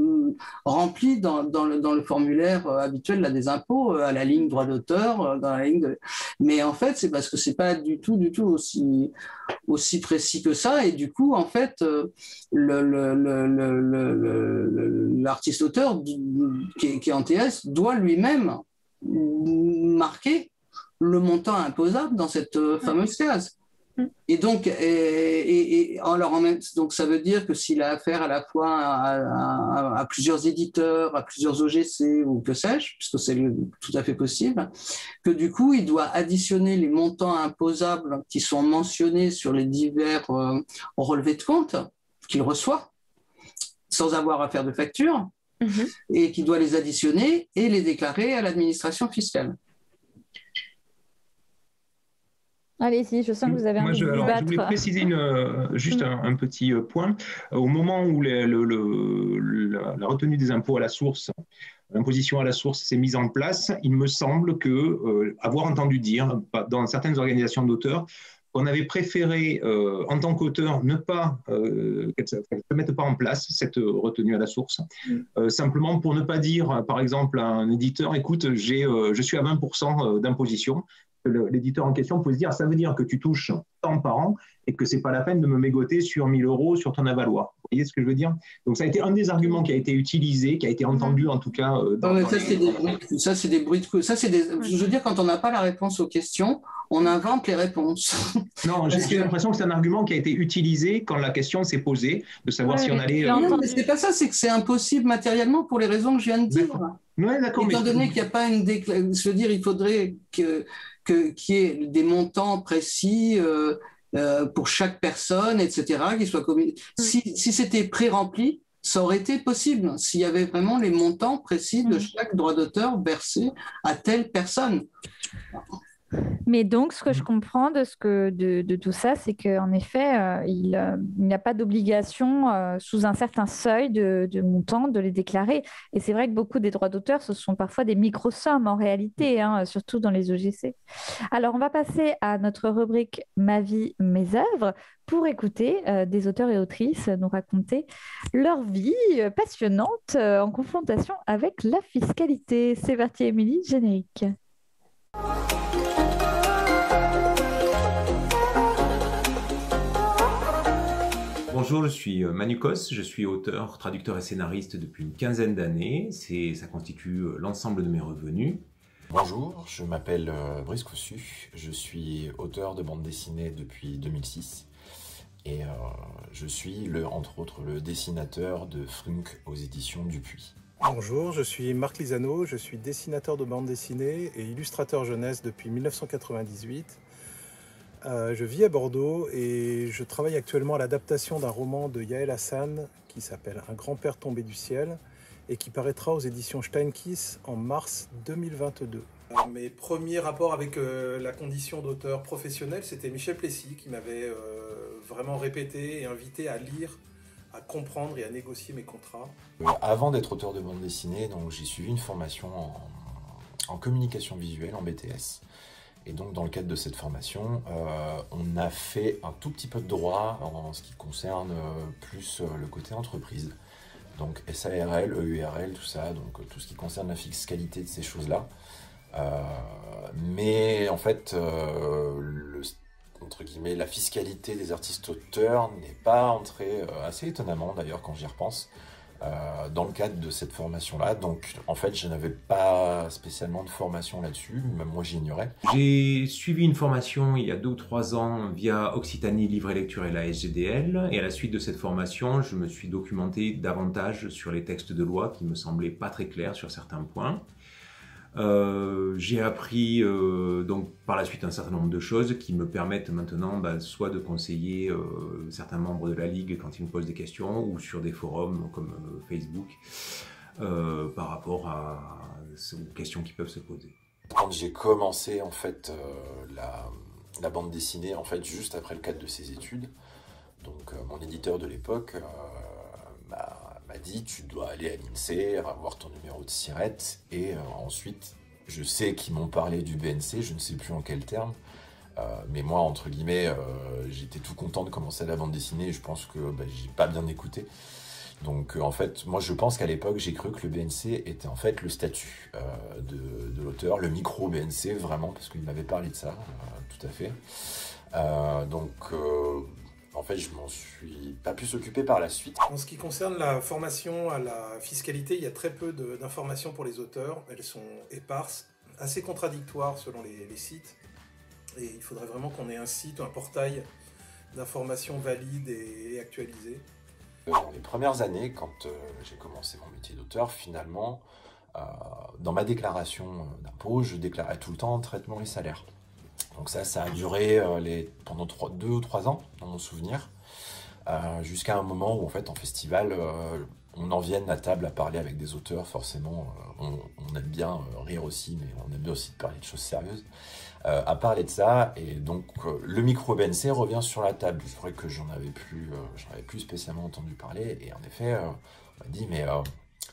rempli dans, dans, le, dans le formulaire habituel là, des impôts, à la ligne droit d'auteur. Dans la ligne de... Mais en fait, c'est parce que c'est pas du tout, du tout aussi, aussi précis que ça. Et du coup, en fait, le, le, le, le, le, l'artiste-auteur qui est, qui est en T S doit lui-même marquer le montant imposable dans cette fameuse case. Et donc, et, et, et alors en même, donc ça veut dire que s'il a affaire à la fois à, à, à plusieurs éditeurs, à plusieurs O G C ou que sais-je, puisque c'est tout à fait possible, que du coup, il doit additionner les montants imposables qui sont mentionnés sur les divers euh, relevés de compte qu'il reçoit, sans avoir à faire de facture, mmh. et qu'il doit les additionner et les déclarer à l'administration fiscale. Allez, si, je sens que vous avez Moi, envie je, de alors, battre. Je voulais préciser une, euh, juste un, un petit point. Au moment où les, le, le, la, la retenue des impôts à la source, l'imposition à la source s'est mise en place, il me semble que, euh, avoir entendu dire dans certaines organisations d'auteurs, on avait préféré, euh, en tant qu'auteur, ne pas euh, qu'elle ne se mette pas en place, cette retenue à la source, euh, simplement pour ne pas dire, par exemple, à un éditeur, écoute, j'ai, euh, je suis à vingt pour cent d'imposition, l'éditeur en question pouvait se dire, ça veut dire que tu touches tant par an et que c'est pas la peine de me mégoter sur mille euros sur ton avaloir. Vous voyez ce que je veux dire? Donc ça a été un des arguments qui a été utilisé, qui a été entendu en tout cas. Euh, dans, ouais, dans ça, c'est des, ça, c'est des bruits de coups. Ça, c'est des. Je veux dire, quand on n'a pas la réponse aux questions, on invente les réponses. Non, j'ai l'impression que c'est un argument qui a été utilisé quand la question s'est posée, de savoir ouais, si on allait. Euh... Non, mais c'est pas ça, c'est que c'est impossible matériellement pour les raisons que je viens de dire. Ouais, d'accord. Étant mais... donné qu'il n'y a pas une déclaration, je veux dire, il faudrait que que qu'il y ait des montants précis. Euh, Euh, pour chaque personne, et cetera, qui soit commis. Si, si c'était pré-rempli, ça aurait été possible, s'il y avait vraiment les montants précis de chaque droit d'auteur versé à telle personne. Mais donc, ce que je comprends de, ce que, de, de tout ça, c'est qu'en effet, euh, il, euh, il n'y a pas d'obligation euh, sous un certain seuil de, de montant de les déclarer. Et c'est vrai que beaucoup des droits d'auteur, ce sont parfois des micro-sommes en réalité, hein, surtout dans les O G C. Alors, on va passer à notre rubrique « Ma vie, mes œuvres » pour écouter euh, des auteurs et autrices nous raconter leur vie euh, passionnante euh, en confrontation avec la fiscalité. C'est parti, Émilie, générique. Bonjour, je suis Manu Kos, je suis auteur, traducteur et scénariste depuis une quinzaine d'années. Ça constitue l'ensemble de mes revenus. Bonjour, je m'appelle Brice Cossu, je suis auteur de bande dessinée depuis deux mille six et euh, je suis, le, entre autres, le dessinateur de Frunk aux éditions Dupuis. Bonjour, je suis Marc Lisano, je suis dessinateur de bande dessinée et illustrateur jeunesse depuis mille neuf cent quatre-vingt-dix-huit. Euh, je vis à Bordeaux et je travaille actuellement à l'adaptation d'un roman de Yael Hassan qui s'appelle Un grand-père tombé du ciel et qui paraîtra aux éditions Steinkiss en mars deux mille vingt-deux. Mes premiers rapports avec euh, la condition d'auteur professionnel, c'était Michel Plessis qui m'avait euh, vraiment répété et invité à lire, à comprendre et à négocier mes contrats. Euh, avant d'être auteur de bande dessinée, donc j'ai suivi une formation en, en communication visuelle en B T S. Et donc, dans le cadre de cette formation, euh, on a fait un tout petit peu de droit en ce qui concerne euh, plus euh, le côté entreprise. Donc, S A R L, E U R L, tout ça, donc euh, tout ce qui concerne la fiscalité de ces choses-là. Euh, mais en fait, euh, le, entre guillemets, la fiscalité des artistes-auteurs n'est pas entrée, euh, assez étonnamment d'ailleurs quand j'y repense, Euh, dans le cadre de cette formation-là. Donc, en fait, je n'avais pas spécialement de formation là-dessus, même moi j'ignorais. J'ai suivi une formation il y a deux ou trois ans via Occitanie Livre et Lecture et la S G D L, et à la suite de cette formation, je me suis documenté davantage sur les textes de loi qui me semblaient pas très clairs sur certains points. Euh, j'ai appris euh, donc par la suite un certain nombre de choses qui me permettent maintenant bah, soit de conseiller euh, certains membres de la Ligue quand ils me posent des questions ou sur des forums comme euh, Facebook euh, par rapport à, aux questions qui peuvent se poser. Quand j'ai commencé en fait euh, la, la bande dessinée en fait juste après le cadre de ces études, donc euh, mon éditeur de l'époque euh, m'a m'a dit tu dois aller à l'INSEE, avoir ton numéro de SIRET et euh, ensuite je sais qu'ils m'ont parlé du B N C, je ne sais plus en quel terme, euh, mais moi entre guillemets euh, j'étais tout content de commencer la bande dessinée et je pense que bah, j'ai pas bien écouté. Donc euh, en fait moi je pense qu'à l'époque j'ai cru que le B N C était en fait le statut euh, de, de l'auteur, le micro B N C vraiment parce qu'il m'avait parlé de ça, euh, tout à fait. Euh, donc euh, En fait, je m'en suis pas pu s'occuper par la suite. En ce qui concerne la formation à la fiscalité, il y a très peu d'informations pour les auteurs. Elles sont éparses, assez contradictoires selon les, les sites. Et il faudrait vraiment qu'on ait un site, un portail d'informations valides et, et actualisées. Dans les premières années, quand euh, j'ai commencé mon métier d'auteur, finalement, euh, dans ma déclaration d'impôt, je déclarais tout le temps traitement et salaire. Donc ça, ça a duré euh, les, pendant trois, deux ou trois ans, dans mon souvenir, euh, jusqu'à un moment où, en fait, en festival, euh, on en vienne à table à parler avec des auteurs, forcément, euh, on, on aime bien euh, rire aussi, mais on aime bien aussi parler de choses sérieuses, euh, à parler de ça, et donc euh, le micro B N C revient sur la table. C'est vrai que j'en avais plus, euh, j'en avais plus spécialement entendu parler, et en effet, euh, on m'a dit, mais... Euh,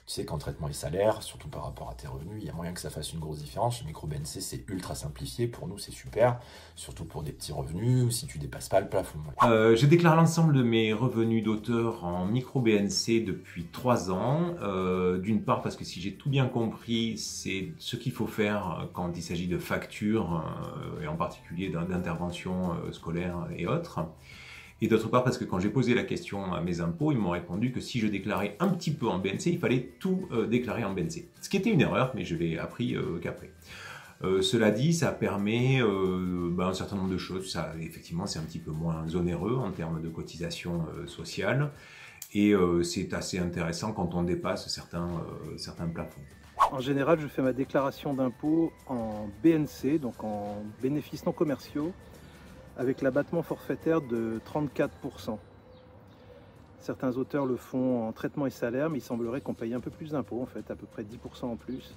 Tu sais qu'en traitement et salaire, surtout par rapport à tes revenus, il y a moyen que ça fasse une grosse différence. Le micro-B N C, c'est ultra simplifié. Pour nous, c'est super, surtout pour des petits revenus ou si tu dépasses pas le plafond. Euh, je déclare l'ensemble de mes revenus d'auteur en micro-B N C depuis trois ans. Euh, D'une part, parce que si j'ai tout bien compris, c'est ce qu'il faut faire quand il s'agit de factures, euh, et en particulier d'interventions euh, scolaires et autres. Et d'autre part, parce que quand j'ai posé la question à mes impôts, ils m'ont répondu que si je déclarais un petit peu en B N C, il fallait tout euh, déclarer en B N C. Ce qui était une erreur, mais je l'ai appris euh, qu'après. Euh, cela dit, ça permet euh, ben, un certain nombre de choses. Ça, effectivement, c'est un petit peu moins onéreux en termes de cotisation euh, sociale. Et euh, c'est assez intéressant quand on dépasse certains, euh, certains plafonds. En général, je fais ma déclaration d'impôt en B N C, donc en bénéfices non commerciaux, avec l'abattement forfaitaire de trente-quatre pour cent. Certains auteurs le font en traitement et salaire, mais il semblerait qu'on paye un peu plus d'impôts, en fait, à peu près dix pour cent en plus.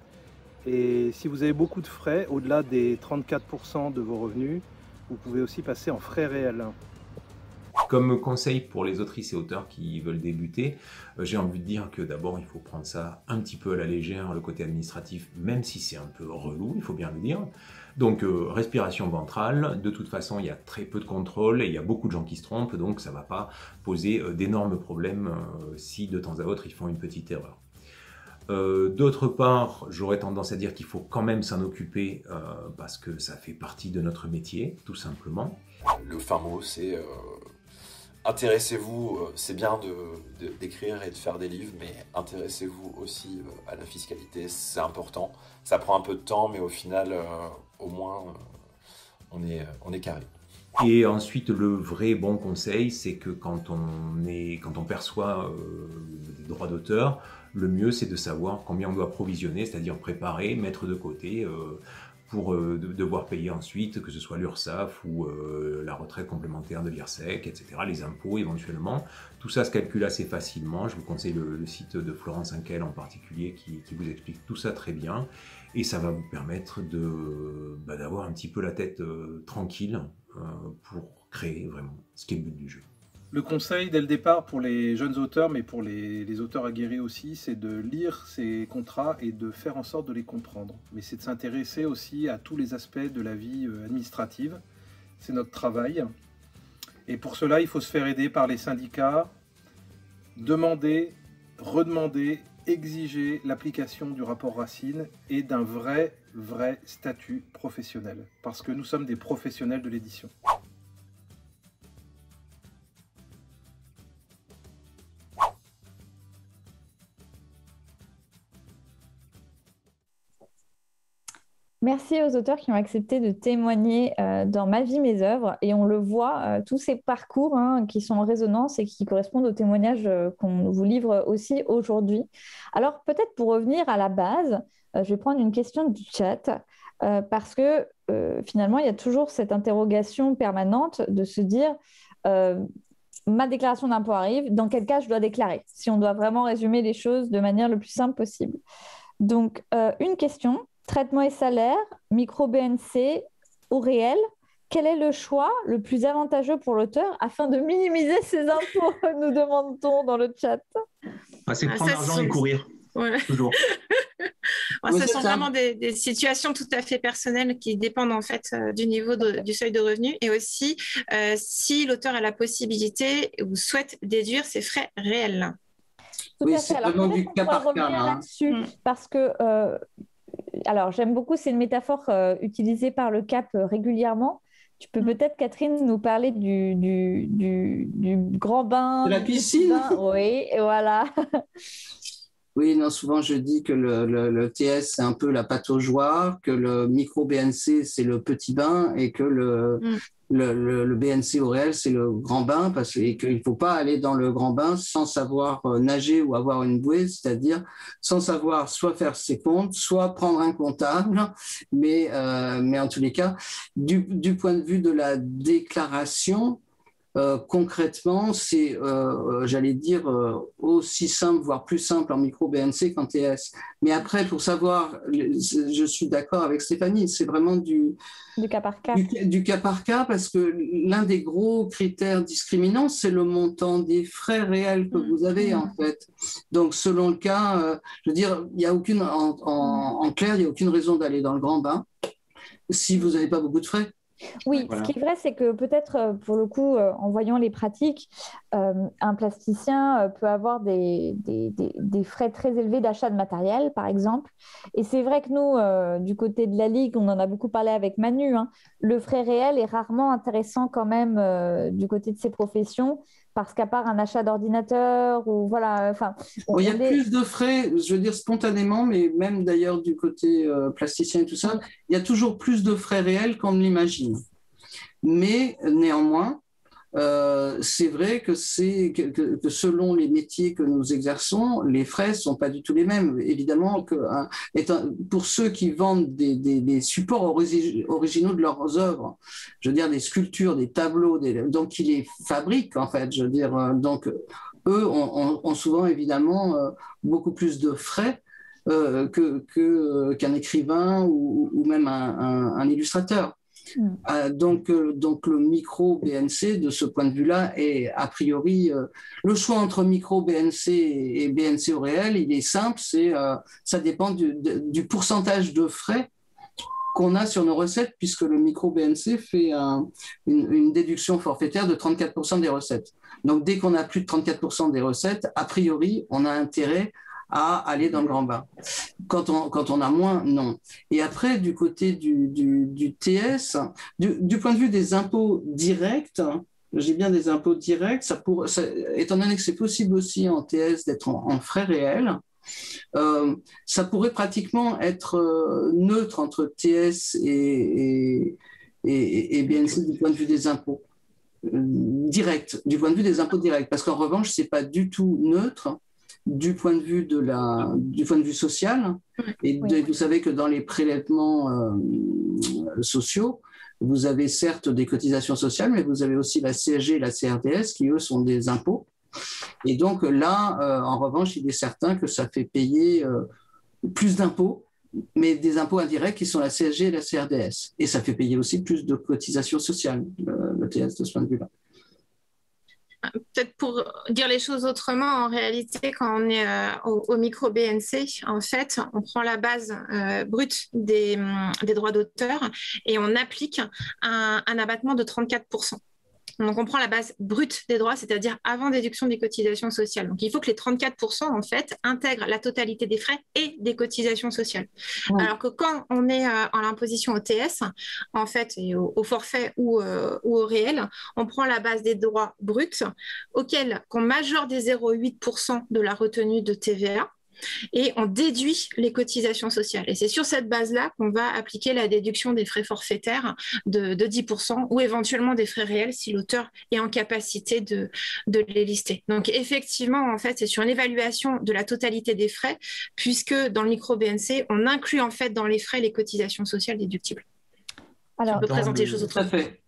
Et si vous avez beaucoup de frais, au-delà des trente-quatre pour cent de vos revenus, vous pouvez aussi passer en frais réels. Comme conseil pour les autrices et auteurs qui veulent débuter, euh, j'ai envie de dire que d'abord il faut prendre ça un petit peu à la légère, le côté administratif, même si c'est un peu relou, il faut bien le dire. Donc euh, respiration ventrale, de toute façon il y a très peu de contrôle et il y a beaucoup de gens qui se trompent, donc ça ne va pas poser euh, d'énormes problèmes euh, si de temps à autre ils font une petite erreur. Euh, D'autre part, j'aurais tendance à dire qu'il faut quand même s'en occuper euh, parce que ça fait partie de notre métier, tout simplement. Le fin mot, c'est... Euh... Intéressez-vous, c'est bien d'écrire et de faire des livres, mais intéressez-vous aussi à la fiscalité, c'est important. Ça prend un peu de temps, mais au final, euh, au moins, euh, on est, on est carré. Et ensuite, le vrai bon conseil, c'est que quand on, est, quand on perçoit euh, des droits d'auteur, le mieux, c'est de savoir combien on doit provisionner, c'est-à-dire préparer, mettre de côté, euh, pour euh, de, devoir payer ensuite, que ce soit l'URSSAF ou euh, la retraite complémentaire de l'IRSEC, et cetera, les impôts éventuellement. Tout ça se calcule assez facilement. Je vous conseille le, le site de Florence Hinkel en particulier qui, qui vous explique tout ça très bien. Et ça va vous permettre de, bah, d'avoir un petit peu la tête euh, tranquille euh, pour créer vraiment ce qui est le but du jeu. Le conseil dès le départ pour les jeunes auteurs, mais pour les, les auteurs aguerris aussi, c'est de lire ces contrats et de faire en sorte de les comprendre. Mais c'est de s'intéresser aussi à tous les aspects de la vie administrative. C'est notre travail. Et pour cela, il faut se faire aider par les syndicats, demander, redemander, exiger l'application du rapport Racine et d'un vrai, vrai statut professionnel. Parce que nous sommes des professionnels de l'édition. Merci aux auteurs qui ont accepté de témoigner euh, dans Ma vie, mes œuvres. Et on le voit, euh, tous ces parcours hein, qui sont en résonance et qui correspondent aux témoignages euh, qu'on vous livre aussi aujourd'hui. Alors peut-être pour revenir à la base, euh, je vais prendre une question du chat euh, parce que euh, finalement, il y a toujours cette interrogation permanente de se dire euh, ma déclaration d'impôt arrive, dans quel cas je dois déclarer? Si on doit vraiment résumer les choses de manière le plus simple possible. Donc, euh, une question. Traitement et salaire, micro-B N C au réel, quel est le choix le plus avantageux pour l'auteur afin de minimiser ses impôts, nous demande-t-on dans le chat. Ah, c'est Ah, prendre ça, l'argent sont- et courir, Ouais. toujours. Bon, Oui, ce c'est sont ça. vraiment des, des situations tout à fait personnelles qui dépendent en fait euh, du niveau de- du seuil de revenu et aussi euh, si l'auteur a la possibilité ou souhaite déduire ses frais réels. Tout Oui, à c'est fait. Alors, vraiment peut-être du qu'on cas pourrait par cas, revenir là, hein. là-dessus Mm. parce que, euh, alors, j'aime beaucoup, c'est une métaphore euh, utilisée par le C A P euh, régulièrement. Tu peux Mm. peut-être, Catherine, nous parler du, du, du, du grand bain, De la du petit piscine. bain. Oui, et voilà. Oui, non, souvent je dis que le, le, le T S, c'est un peu la pataugeoire, que le micro-B N C, c'est le petit bain et que le, Mm. le, le, le B N C au réel, c'est le grand bain, parce que- et qu'il ne faut pas aller dans le grand bain sans savoir euh, nager ou avoir une bouée, c'est-à-dire sans savoir soit faire ses comptes, soit prendre un comptable, mais, euh, mais en tous les cas, du, du point de vue de la déclaration, Euh, concrètement, c'est, euh, j'allais dire, euh, aussi simple, voire plus simple en micro-B N C qu'en T S. Mais après, pour savoir, je suis d'accord avec Stéphanie, c'est vraiment du, du cas par cas. Du, du cas par cas, parce que l'un des gros critères discriminants, c'est le montant des frais réels que vous avez, en fait. Donc, selon le cas, euh, je veux dire, il y a aucune, en, en, en clair, il n'y a aucune raison d'aller dans le grand bain si vous n'avez pas beaucoup de frais. Oui, Voilà. Ce qui est vrai, c'est que peut-être, pour le coup, en voyant les pratiques, euh, un plasticien peut avoir des, des, des, des frais très élevés d'achat de matériel, par exemple. Et c'est vrai que nous, euh, du côté de la Ligue, on en a beaucoup parlé avec Manu, hein, le frais réel est rarement intéressant quand même euh, du côté de ces professions, parce qu'à part un achat d'ordinateur ou voilà, enfin. Bon, il y a est... plus de frais, je veux dire spontanément, mais même d'ailleurs du côté euh, plasticien et tout ça, il y a toujours plus de frais réels qu'on ne l'imagine. Mais néanmoins, euh, c'est vrai que, c'est, que, que, que selon les métiers que nous exerçons, les frais ne sont pas du tout les mêmes. Évidemment, que, hein, étant, pour ceux qui vendent des, des, des supports origi- originaux de leurs œuvres, je veux dire des sculptures, des tableaux, des, donc qui les fabriquent en fait, je veux dire, euh, donc eux ont, ont, ont souvent évidemment euh, beaucoup plus de frais euh, que, que, qu'un écrivain ou, ou même un, un, un illustrateur. Mmh. Euh, donc, euh, donc le micro B N C de ce point de vue-là est a priori euh, le choix entre micro B N C et B N C au réel, il est simple, c'est euh, ça dépend du, de, du pourcentage de frais qu'on a sur nos recettes, puisque le micro B N C fait un, une, une déduction forfaitaire de trente-quatre pour cent des recettes. Donc dès qu'on a plus de trente-quatre pour cent des recettes, a priori on a intérêt à aller dans le grand bain. Quand on, quand on a moins, non. Et après, du côté du, du, du T S, du, du point de vue des impôts directs, j'ai bien des impôts directs, ça pour, ça, étant donné que c'est possible aussi en T S d'être en, en frais réels, euh, ça pourrait pratiquement être euh, neutre entre T S et, et, et, et B N C du point de vue des impôts euh, directs, du point de vue des impôts directs, parce qu'en revanche, c'est pas du tout neutre du point de vue de la, du point de vue social. Et de, oui. Vous savez que dans les prélèvements euh, sociaux, vous avez certes des cotisations sociales, mais vous avez aussi la C S G et la C R D S qui, eux, sont des impôts. Et donc là, euh, en revanche, il est certain que ça fait payer euh, plus d'impôts, mais des impôts indirects qui sont la C S G et la C R D S. Et ça fait payer aussi plus de cotisations sociales, le, le T S de ce point de vue-là. Peut-être pour dire les choses autrement, en réalité, quand on est euh, au, au micro B N C, en fait, on prend la base euh, brute des, des droits d'auteur et on applique un, un abattement de trente-quatre pour cent. Donc, on prend la base brute des droits, c'est-à-dire avant déduction des cotisations sociales. Donc, il faut que les trente-quatre pour cent, en fait, intègrent la totalité des frais et des cotisations sociales. Ouais. Alors que quand on est euh, en l'imposition au T S, en fait, et au, au forfait ou, euh, ou au réel, on prend la base des droits bruts auxquels qu'on majore des zéro virgule huit pour cent de la retenue de T V A. Et on déduit les cotisations sociales. Et c'est sur cette base-là qu'on va appliquer la déduction des frais forfaitaires de, de dix pour cent ou éventuellement des frais réels si l'auteur est en capacité de, de les lister. Donc effectivement, en fait, c'est sur une évaluation de la totalité des frais, puisque dans le micro B N C, on inclut en fait dans les frais les cotisations sociales déductibles. Alors, on peut présenter le... les choses autrement.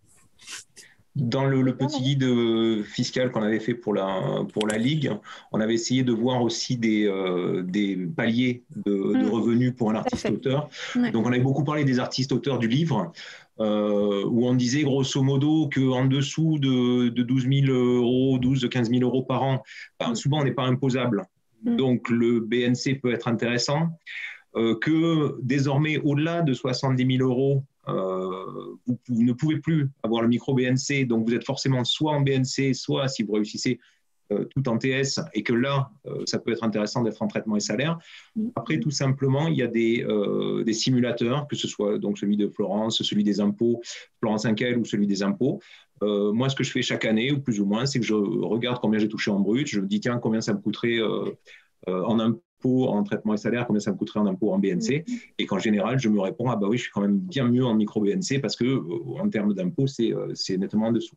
Dans le, le petit guide fiscal qu'on avait fait pour la, pour la Ligue, on avait essayé de voir aussi des, euh, des paliers de, mmh. de revenus pour un artiste-auteur. Ouais. Donc, on avait beaucoup parlé des artistes-auteurs du livre, euh, où on disait grosso modo qu'en dessous de, de douze mille euros, douze à quinze mille euros par an, ben, souvent on n'est pas imposable. Mmh. Donc, le B N C peut être intéressant. Euh, que désormais, au-delà de soixante-dix mille euros, euh, vous, vous ne pouvez plus avoir le micro B N C, donc vous êtes forcément soit en B N C, soit si vous réussissez euh, tout en T S, et que là, euh, ça peut être intéressant d'être en traitement et salaire. Après, tout simplement, il y a des, euh, des simulateurs, que ce soit donc celui de Florence, celui des impôts, Florence Inquel ou celui des impôts. Euh, moi, ce que je fais chaque année, ou plus ou moins, c'est que je regarde combien j'ai touché en brut, je me dis, tiens, combien ça me coûterait euh, euh, en impôts, en traitement et salaire, combien ça me coûterait en impôt en B N C, et qu'en général, je me réponds, ah bah oui, je suis quand même bien mieux en micro-B N C parce que euh, en termes d'impôt, c'est, euh, c'est nettement en dessous.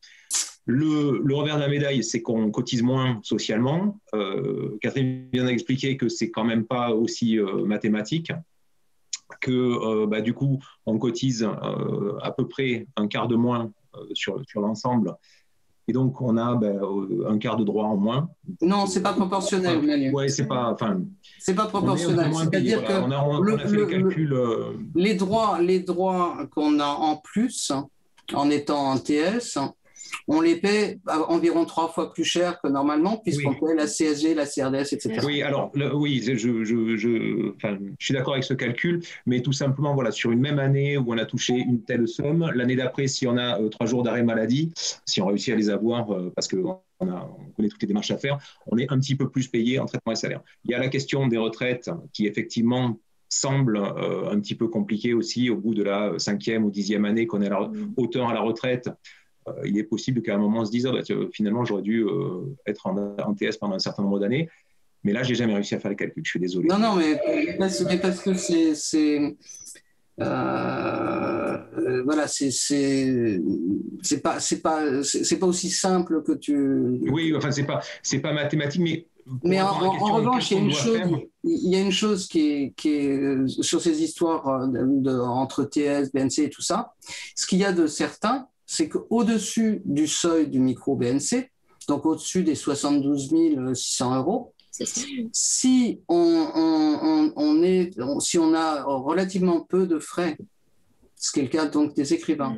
Le, le revers de la médaille, c'est qu'on cotise moins socialement. Euh, Catherine vient d'expliquer que c'est quand même pas aussi euh, mathématique, que euh, bah, du coup, on cotise euh, à peu près un quart de moins euh, sur, sur l'ensemble. Et donc, on a ben, un quart de droit en moins. Non, c'est pas proportionnel, Manu. Oui, c'est pas... Enfin, c'est pas proportionnel. C'est-à-dire voilà, que on a, on, le, on a fait le, les calculs... Le, euh... les droits, les droits qu'on a en plus, en étant en T S, on les paie environ trois fois plus cher que normalement, puisqu'on oui. paie la C S G, la C R D S, et cetera. Oui, alors, le, oui, je, je, je, enfin, je suis d'accord avec ce calcul, mais tout simplement, voilà, sur une même année où on a touché une telle somme, l'année d'après, si on a euh, trois jours d'arrêt maladie, si on réussit à les avoir, euh, parce qu'on on, on connaît toutes les démarches à faire, on est un petit peu plus payé en traitement et salaire. Il y a la question des retraites qui, effectivement, semble euh, un petit peu compliquée aussi au bout de la cinquième ou dixième année qu'on est à la, auteur à la retraite. Euh, il est possible qu'à un moment on se dise oh, bah, finalement j'aurais dû euh, être en, en T S pendant un certain nombre d'années, mais là j'ai jamais réussi à faire le calcul, je suis désolé. Non, non, mais parce, mais parce que c'est, c'est euh, voilà, c'est, c'est, c'est pas, c'est pas, c'est, c'est pas aussi simple que tu. Oui, enfin c'est pas, c'est pas mathématique, mais. Mais en, en, en revanche, il y a une chose, il y a une chose qui est, qui est sur ces histoires de, de, entre T S, B N C et tout ça. Ce qu'il y a de certain, c'est qu'au-dessus du seuil du micro B N C, donc au-dessus des soixante-douze mille six cents euros, si on, on, on est, on, si on a relativement peu de frais, ce qui est le cas donc des écrivains,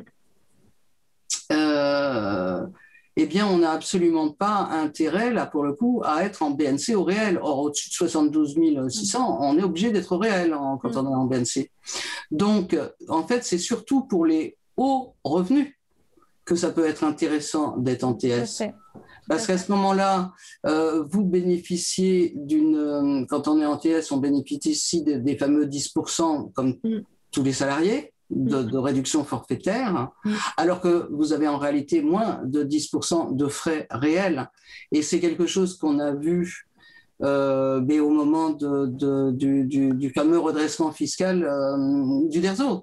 euh, eh bien, on n'a absolument pas intérêt, là, pour le coup, à être en B N C au réel. Or, au-dessus de soixante-douze mille six cents, on est obligé d'être au réel en, quand on est en B N C. Donc, en fait, c'est surtout pour les hauts revenus que ça peut être intéressant d'être en T S. Parce qu'à ce moment-là, euh, vous bénéficiez d'une... Euh, quand on est en T S, on bénéficie des, des fameux dix pour cent, comme mm. tous les salariés, de, de réduction forfaitaire, mm. alors que vous avez en réalité moins de dix pour cent de frais réels. Et c'est quelque chose qu'on a vu euh, mais au moment de, de, du, du, du fameux redressement fiscal euh, du DERZO.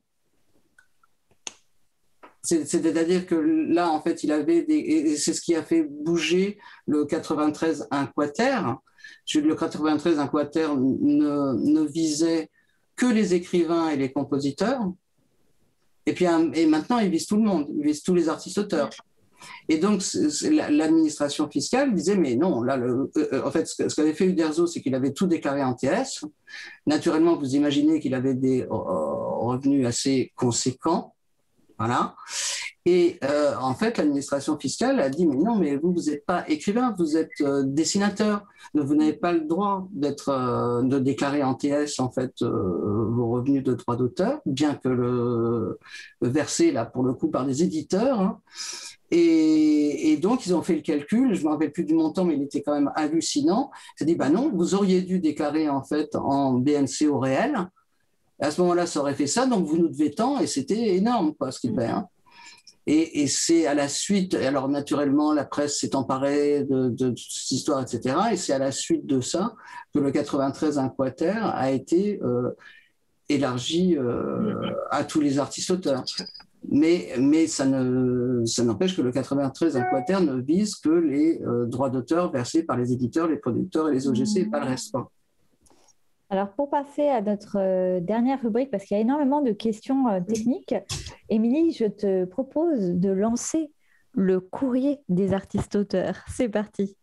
C'est-à-dire que là, en fait, il avait des... Et c'est ce qui a fait bouger le quatre-vingt-treize un quater. Le quatre-vingt-treize un quater ne, ne visait que les écrivains et les compositeurs. Et puis, et maintenant, il vise tout le monde. Il vise tous les artistes-auteurs. Et donc, l'administration fiscale disait, mais non, là, le, en fait, ce qu'avait fait Uderzo, c'est qu'il avait tout déclaré en T S. Naturellement, vous imaginez qu'il avait des revenus assez conséquents. Voilà. Et euh, en fait, l'administration fiscale a dit, mais non, mais vous, vous n'êtes pas écrivain, vous êtes euh, dessinateur. Vous n'avez pas le droit d'être, euh, de déclarer en T S, en fait, euh, vos revenus de droit d'auteur, bien que le, le versé, là, pour le coup, par des éditeurs. Hein. Et, et donc, ils ont fait le calcul, je ne me rappelle plus du montant, mais il était quand même hallucinant. Ils ont dit, bah non, vous auriez dû déclarer, en fait, en B N C au réel. À ce moment-là, ça aurait fait ça, donc vous nous devez tant, et c'était énorme, quoi, ce qu'il devait. Hein. Et, et c'est à la suite, et alors naturellement, la presse s'est emparée de, de, de cette histoire, et cetera. Et c'est à la suite de ça que le quatre-vingt-treize un quater a été euh, élargi euh, à tous les artistes-auteurs. Mais, mais ça, ne, ça n'empêche que le quatre-vingt-treize un quater ne vise que les euh, droits d'auteur versés par les éditeurs, les producteurs et les O G C, et pas le reste. Quoi. Alors, pour passer à notre euh, dernière rubrique, parce qu'il y a énormément de questions euh, techniques, Émilie, je te propose de lancer le courrier des artistes-auteurs. C'est parti.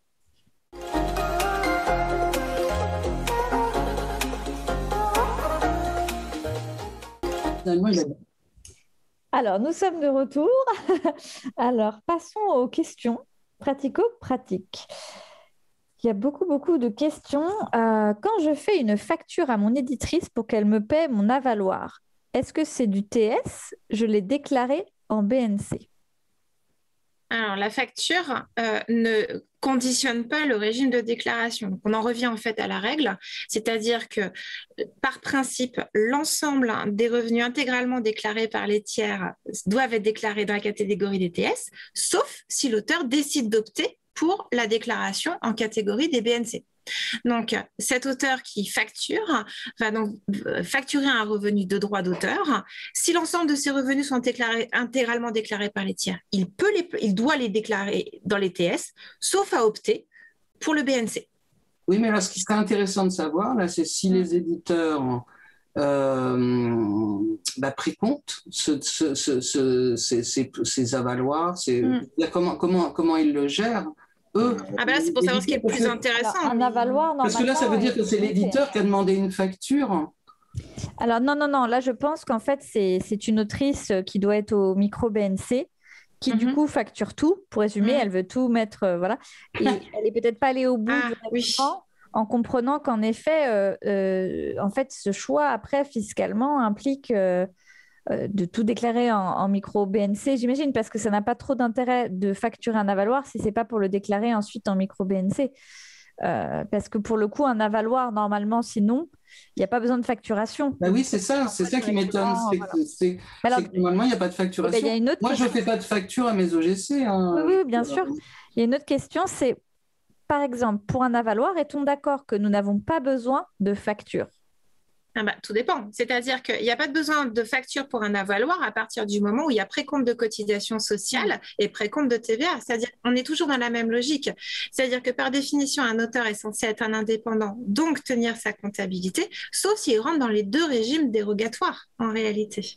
Alors, nous sommes de retour. Alors, passons aux questions pratico-pratiques. Il y a beaucoup, beaucoup de questions. Euh, quand je fais une facture à mon éditrice pour qu'elle me paie mon avaloir, est-ce que c'est du T S? Je l'ai déclaré en B N C. Alors, la facture euh, ne conditionne pas le régime de déclaration. Donc, on en revient en fait à la règle, c'est-à-dire que, par principe, l'ensemble des revenus intégralement déclarés par les tiers doivent être déclarés dans la catégorie des T S, sauf si l'auteur décide d'opter pour la déclaration en catégorie des B N C. Donc, cet auteur qui facture va donc facturer un revenu de droit d'auteur. Si l'ensemble de ses revenus sont déclarés, intégralement déclarés par les tiers, il, peut les, il doit les déclarer dans les T S, sauf à opter pour le B N C. Oui, mais là, ce qui serait intéressant de savoir, là, c'est si les éditeurs euh, bah, pris compte ce, ce, ce, ce, ces, ces, ces avaloirs, ces, mm. comment, comment, comment ils le gèrent, eux. Ah bah là, c'est pour savoir ce qui est le plus intéressant. Alors, un avaloir, parce que là, ça veut dire que c'est l'éditeur qui a demandé une facture. Alors, non, non, non. Là, je pense qu'en fait, c'est une autrice qui doit être au micro B N C, qui, mm-hmm. du coup, facture tout. Pour résumer, mm. elle veut tout mettre, euh, voilà. Et elle n'est peut-être pas allée au bout ah, du oui. en comprenant qu'en effet, euh, euh, en fait, ce choix, après, fiscalement, implique euh, euh, de tout déclarer en, en micro B N C, j'imagine, parce que ça n'a pas trop d'intérêt de facturer un avaloir si ce n'est pas pour le déclarer ensuite en micro B N C. Euh, parce que pour le coup, un avaloir, normalement, sinon, il n'y a pas besoin de facturation. Bah oui, c'est ça, c'est ça qui m'étonne. C'est voilà. que normalement, il n'y a pas de facturation. Eh ben, y a une autre Moi, question. je ne fais pas de facture à mes O G C. Hein. Oui, oui, bien sûr. Il y a une autre question, c'est, par exemple, pour un avaloir, est-on d'accord que nous n'avons pas besoin de facture? Ah bah, tout dépend. C'est-à-dire qu'il n'y a pas de besoin de facture pour un avaloir à partir du moment où il y a précompte de cotisation sociale et précompte de T V A. C'est-à-dire qu'on est toujours dans la même logique. C'est-à-dire que par définition, un auteur est censé être un indépendant, donc tenir sa comptabilité, sauf s'il rentre dans les deux régimes dérogatoires en réalité.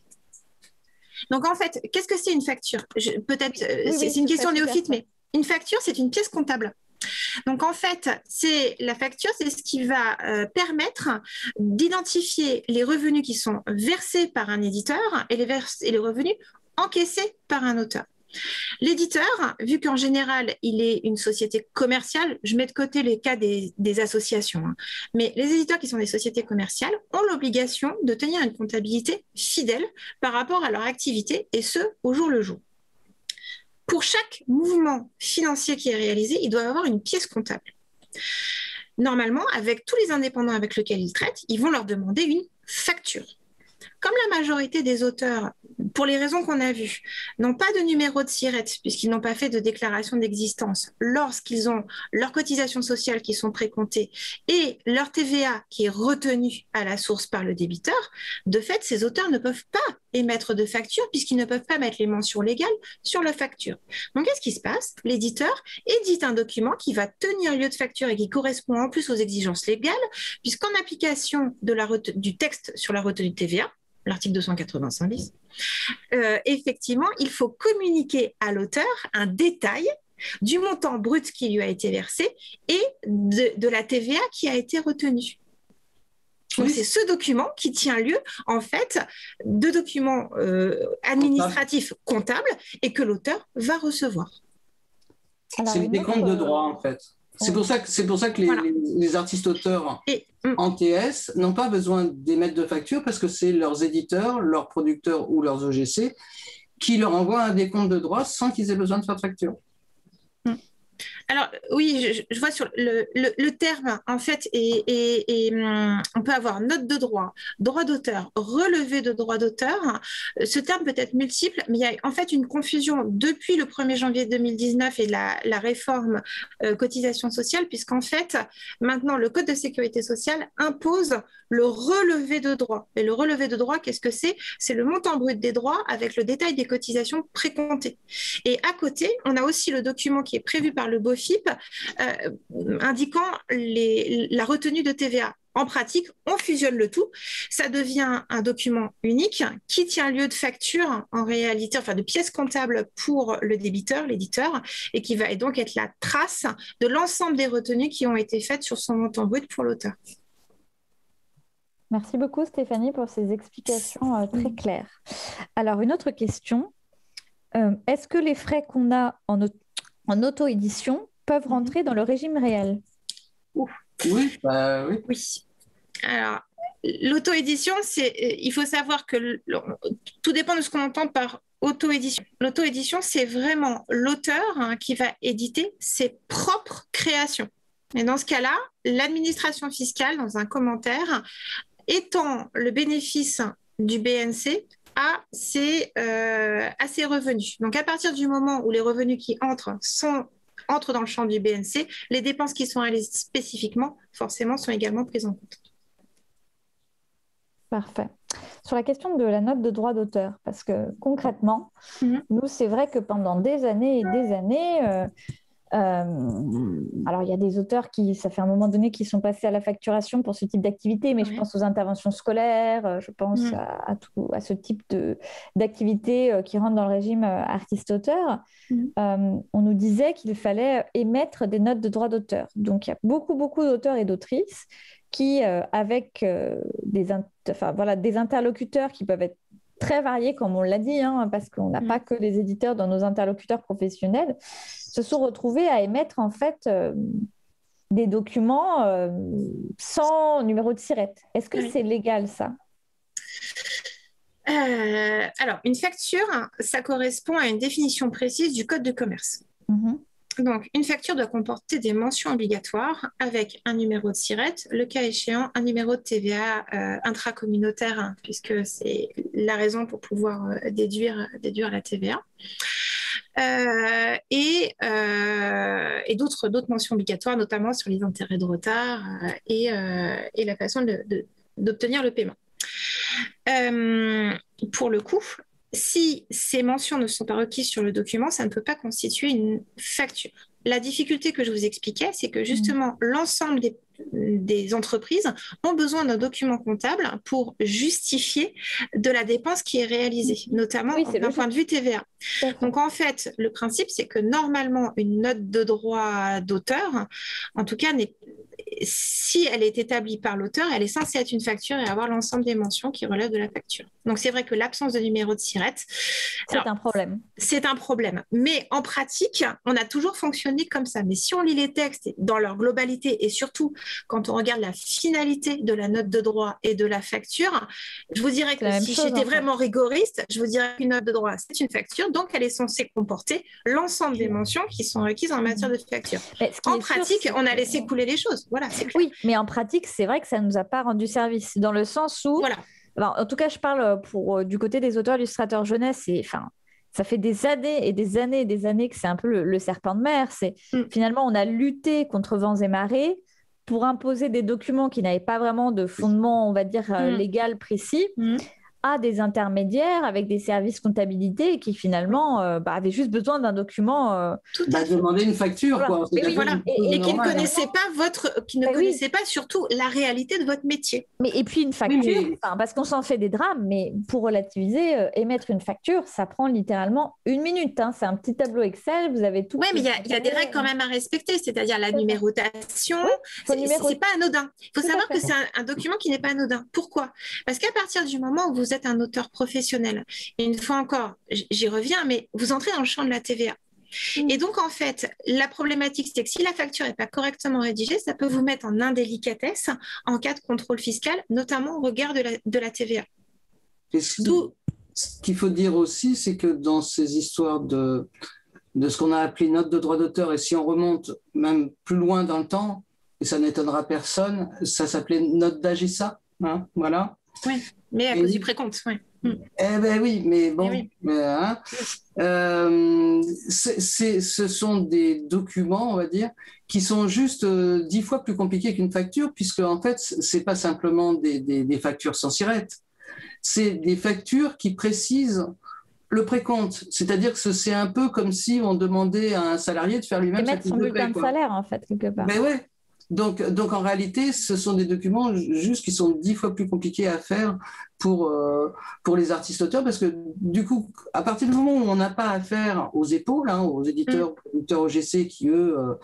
Donc en fait, qu'est-ce que c'est une facture? Peut-être, oui, c'est oui, une question néophyte, mais une facture, c'est une pièce comptable. Donc en fait, c'est la facture, c'est ce qui va euh, permettre d'identifier les revenus qui sont versés par un éditeur et les, vers et les revenus encaissés par un auteur. L'éditeur, vu qu'en général, il est une société commerciale, je mets de côté les cas des, des associations, hein, mais les éditeurs qui sont des sociétés commerciales ont l'obligation de tenir une comptabilité fidèle par rapport à leur activité et ce, au jour le jour. Pour chaque mouvement financier qui est réalisé, il doit avoir une pièce comptable. Normalement, avec tous les indépendants avec lesquels ils traitent, ils vont leur demander une facture. Comme la majorité des auteurs, pour les raisons qu'on a vues, n'ont pas de numéro de SIRET puisqu'ils n'ont pas fait de déclaration d'existence lorsqu'ils ont leurs cotisations sociales qui sont précomptées et leur T V A qui est retenu à la source par le débiteur, de fait, ces auteurs ne peuvent pas émettre de facture puisqu'ils ne peuvent pas mettre les mentions légales sur la facture. Donc, qu'est-ce qui se passe? L'éditeur édite un document qui va tenir lieu de facture et qui correspond en plus aux exigences légales puisqu'en application de la du texte sur la retenue de T V A, l'article deux cent quatre-vingt-cinq bis, euh, effectivement, il faut communiquer à l'auteur un détail du montant brut qui lui a été versé et de, de la T V A qui a été retenue. Donc, oui. C'est ce document qui tient lieu, en fait, de documents euh, administratifs comptables et que l'auteur va recevoir. C'est le décompte autre... de droit, en fait. C'est pour ça que, c'est pour ça que les, voilà. les, les artistes-auteurs et, en T S n'ont pas besoin d'émettre de facture parce que c'est leurs éditeurs, leurs producteurs ou leurs O G C qui leur envoient un décompte de droit sans qu'ils aient besoin de faire de facture. Alors oui, je, je vois sur le, le, le terme en fait et, et, et on peut avoir note de droit, droit d'auteur, relevé de droit d'auteur. Ce terme peut être multiple, mais il y a en fait une confusion depuis le premier janvier deux mille dix-neuf et la, la réforme euh, cotisation sociale, puisqu'en fait maintenant le Code de sécurité sociale impose le relevé de droit. Et le relevé de droit, qu'est-ce que c'est? C'est le montant brut des droits avec le détail des cotisations précomptées. Et à côté, on a aussi le document qui est prévu par le BOFIP euh, indiquant les, la retenue de T V A. En pratique, on fusionne le tout. Ça devient un document unique qui tient lieu de facture en réalité, enfin de pièce comptable pour le débiteur, l'éditeur, et qui va donc être la trace de l'ensemble des retenues qui ont été faites sur son montant brut pour l'auteur. Merci beaucoup Stéphanie pour ces explications euh, très claires. Alors une autre question, euh, est-ce que les frais qu'on a en, en auto-édition peuvent rentrer dans le régime réel? Oui, bah, oui. Oui. Alors, l'auto-édition, c'est, il faut savoir que le, tout dépend de ce qu'on entend par auto-édition. L'auto-édition, c'est vraiment l'auteur hein, qui va éditer ses propres créations. Et dans ce cas-là, l'administration fiscale, dans un commentaire, étend le bénéfice du B N C à ses, euh, à ses revenus. Donc, à partir du moment où les revenus qui entrent sont entrent dans le champ du B N C, les dépenses qui sont allées spécifiquement, forcément, sont également prises en compte. Parfait. Sur la question de la note de droit d'auteur, parce que concrètement, mm-hmm. nous, c'est vrai que pendant des années et des années, euh, Euh, alors, il y a des auteurs qui, ça fait un moment donné, qui sont passés à la facturation pour ce type d'activité, mais oui. je pense aux interventions scolaires, je pense mmh. à, à, tout, à ce type de, d'activité qui rentrent dans le régime artiste-auteur. Mmh. Euh, on nous disait qu'il fallait émettre des notes de droit d'auteur. Donc, il y a beaucoup, beaucoup d'auteurs et d'autrices qui, euh, avec euh, des, enfin, voilà, des interlocuteurs qui peuvent être très variés, comme on l'a dit, hein, parce qu'on n'a mmh. pas que les éditeurs dans nos interlocuteurs professionnels, se sont retrouvés à émettre en fait euh, des documents euh, sans numéro de SIRET. Est-ce que oui. c'est légal, ça ? euh, Alors, une facture, ça correspond à une définition précise du Code de commerce. Mmh. Donc, une facture doit comporter des mentions obligatoires avec un numéro de SIRET, le cas échéant, un numéro de T V A euh, intracommunautaire, hein, puisque c'est la raison pour pouvoir euh, déduire, déduire la T V A. Euh, et, euh, et d'autres, d'autres mentions obligatoires, notamment sur les intérêts de retard euh, et, euh, et la façon de, de, d'obtenir le paiement. Euh, pour le coup, si ces mentions ne sont pas requises sur le document, ça ne peut pas constituer une facture. La difficulté que je vous expliquais, c'est que justement, mmh. l'ensemble des, des entreprises ont besoin d'un document comptable pour justifier de la dépense qui est réalisée, notamment oui, d'un point de vue T V A. D'accord. Donc en fait, le principe, c'est que normalement, une note de droit d'auteur, en tout cas, n'est si elle est établie par l'auteur, elle est censée être une facture et avoir l'ensemble des mentions qui relèvent de la facture. Donc c'est vrai que l'absence de numéro de SIRET, c'est alors, un problème. C'est un problème. Mais en pratique, on a toujours fonctionné comme ça. Mais si on lit les textes dans leur globalité et surtout quand on regarde la finalité de la note de droit et de la facture, je vous dirais que si chose, j'étais vraiment rigoriste, je vous dirais qu'une note de droit, c'est une facture, donc elle est censée comporter l'ensemble des mentions qui sont requises en matière de facture. En pratique, sûr, on a laissé que... couler les choses. Voilà, c'est clair. Oui, mais en pratique, c'est vrai que ça ne nous a pas rendu service, dans le sens où... Voilà. Alors, en tout cas, je parle pour, euh, du côté des auteurs illustrateurs jeunesse, et, enfin, ça fait des années et des années et des années que c'est un peu le, le serpent de mer. C'est, mm. Finalement, on a lutté contre vents et marées pour imposer des documents qui n'avaient pas vraiment de fondement, on va dire, euh, mm. légal précis, mm. à des intermédiaires avec des services comptabilité et qui finalement euh, bah, avaient juste besoin d'un document. Euh... Tout à demander une facture, voilà. quoi. Et, oui, voilà. et, et qui ne connaissaient pas votre, qui ne connaissaient oui. pas surtout la réalité de votre métier. Mais et puis une facture, oui, mais... enfin, parce qu'on s'en fait des drames, mais pour relativiser, euh, émettre une facture, ça prend littéralement une minute. Hein. C'est un petit tableau Excel, vous avez tout. Oui, mais il y, y a des règles quand même à respecter, c'est-à-dire la numérotation. Oui, c'est, numéro... c'est pas anodin. Il faut tout savoir que c'est un, un document qui n'est pas anodin. Pourquoi ? Parce qu'à partir du moment où vous êtes un auteur professionnel. Et une fois encore, j'y reviens, mais vous entrez dans le champ de la T V A. Mmh. Et donc, en fait, la problématique, c'est que si la facture n'est pas correctement rédigée, ça peut vous mettre en indélicatesse en cas de contrôle fiscal, notamment au regard de la, de la T V A. Et ce, Tout... ce qu'il faut dire aussi, c'est que dans ces histoires de, de ce qu'on a appelé note de droit d'auteur, et si on remonte même plus loin dans le temps, et ça n'étonnera personne, ça s'appelait note d'A G E S A. Hein, voilà. Oui, mais à et cause du précompte, oui. Eh bien oui, mais bon, oui. Hein, euh, c'est, c'est, ce sont des documents, on va dire, qui sont juste euh, dix fois plus compliqués qu'une facture, puisque en fait, c'est pas simplement des, des, des factures sans SIRET, c'est des factures qui précisent le précompte, c'est-à-dire que c'est un peu comme si on demandait à un salarié de faire lui-même sa fiche de paie. Mettre son bulletin de salaire, en fait, quelque part. Ben ouais. Donc, donc, en réalité, ce sont des documents juste qui sont dix fois plus compliqués à faire pour, euh, pour les artistes-auteurs, parce que du coup, à partir du moment où on n'a pas affaire aux épaules, hein, aux éditeurs, mmh. producteurs O G C qui, eux, euh,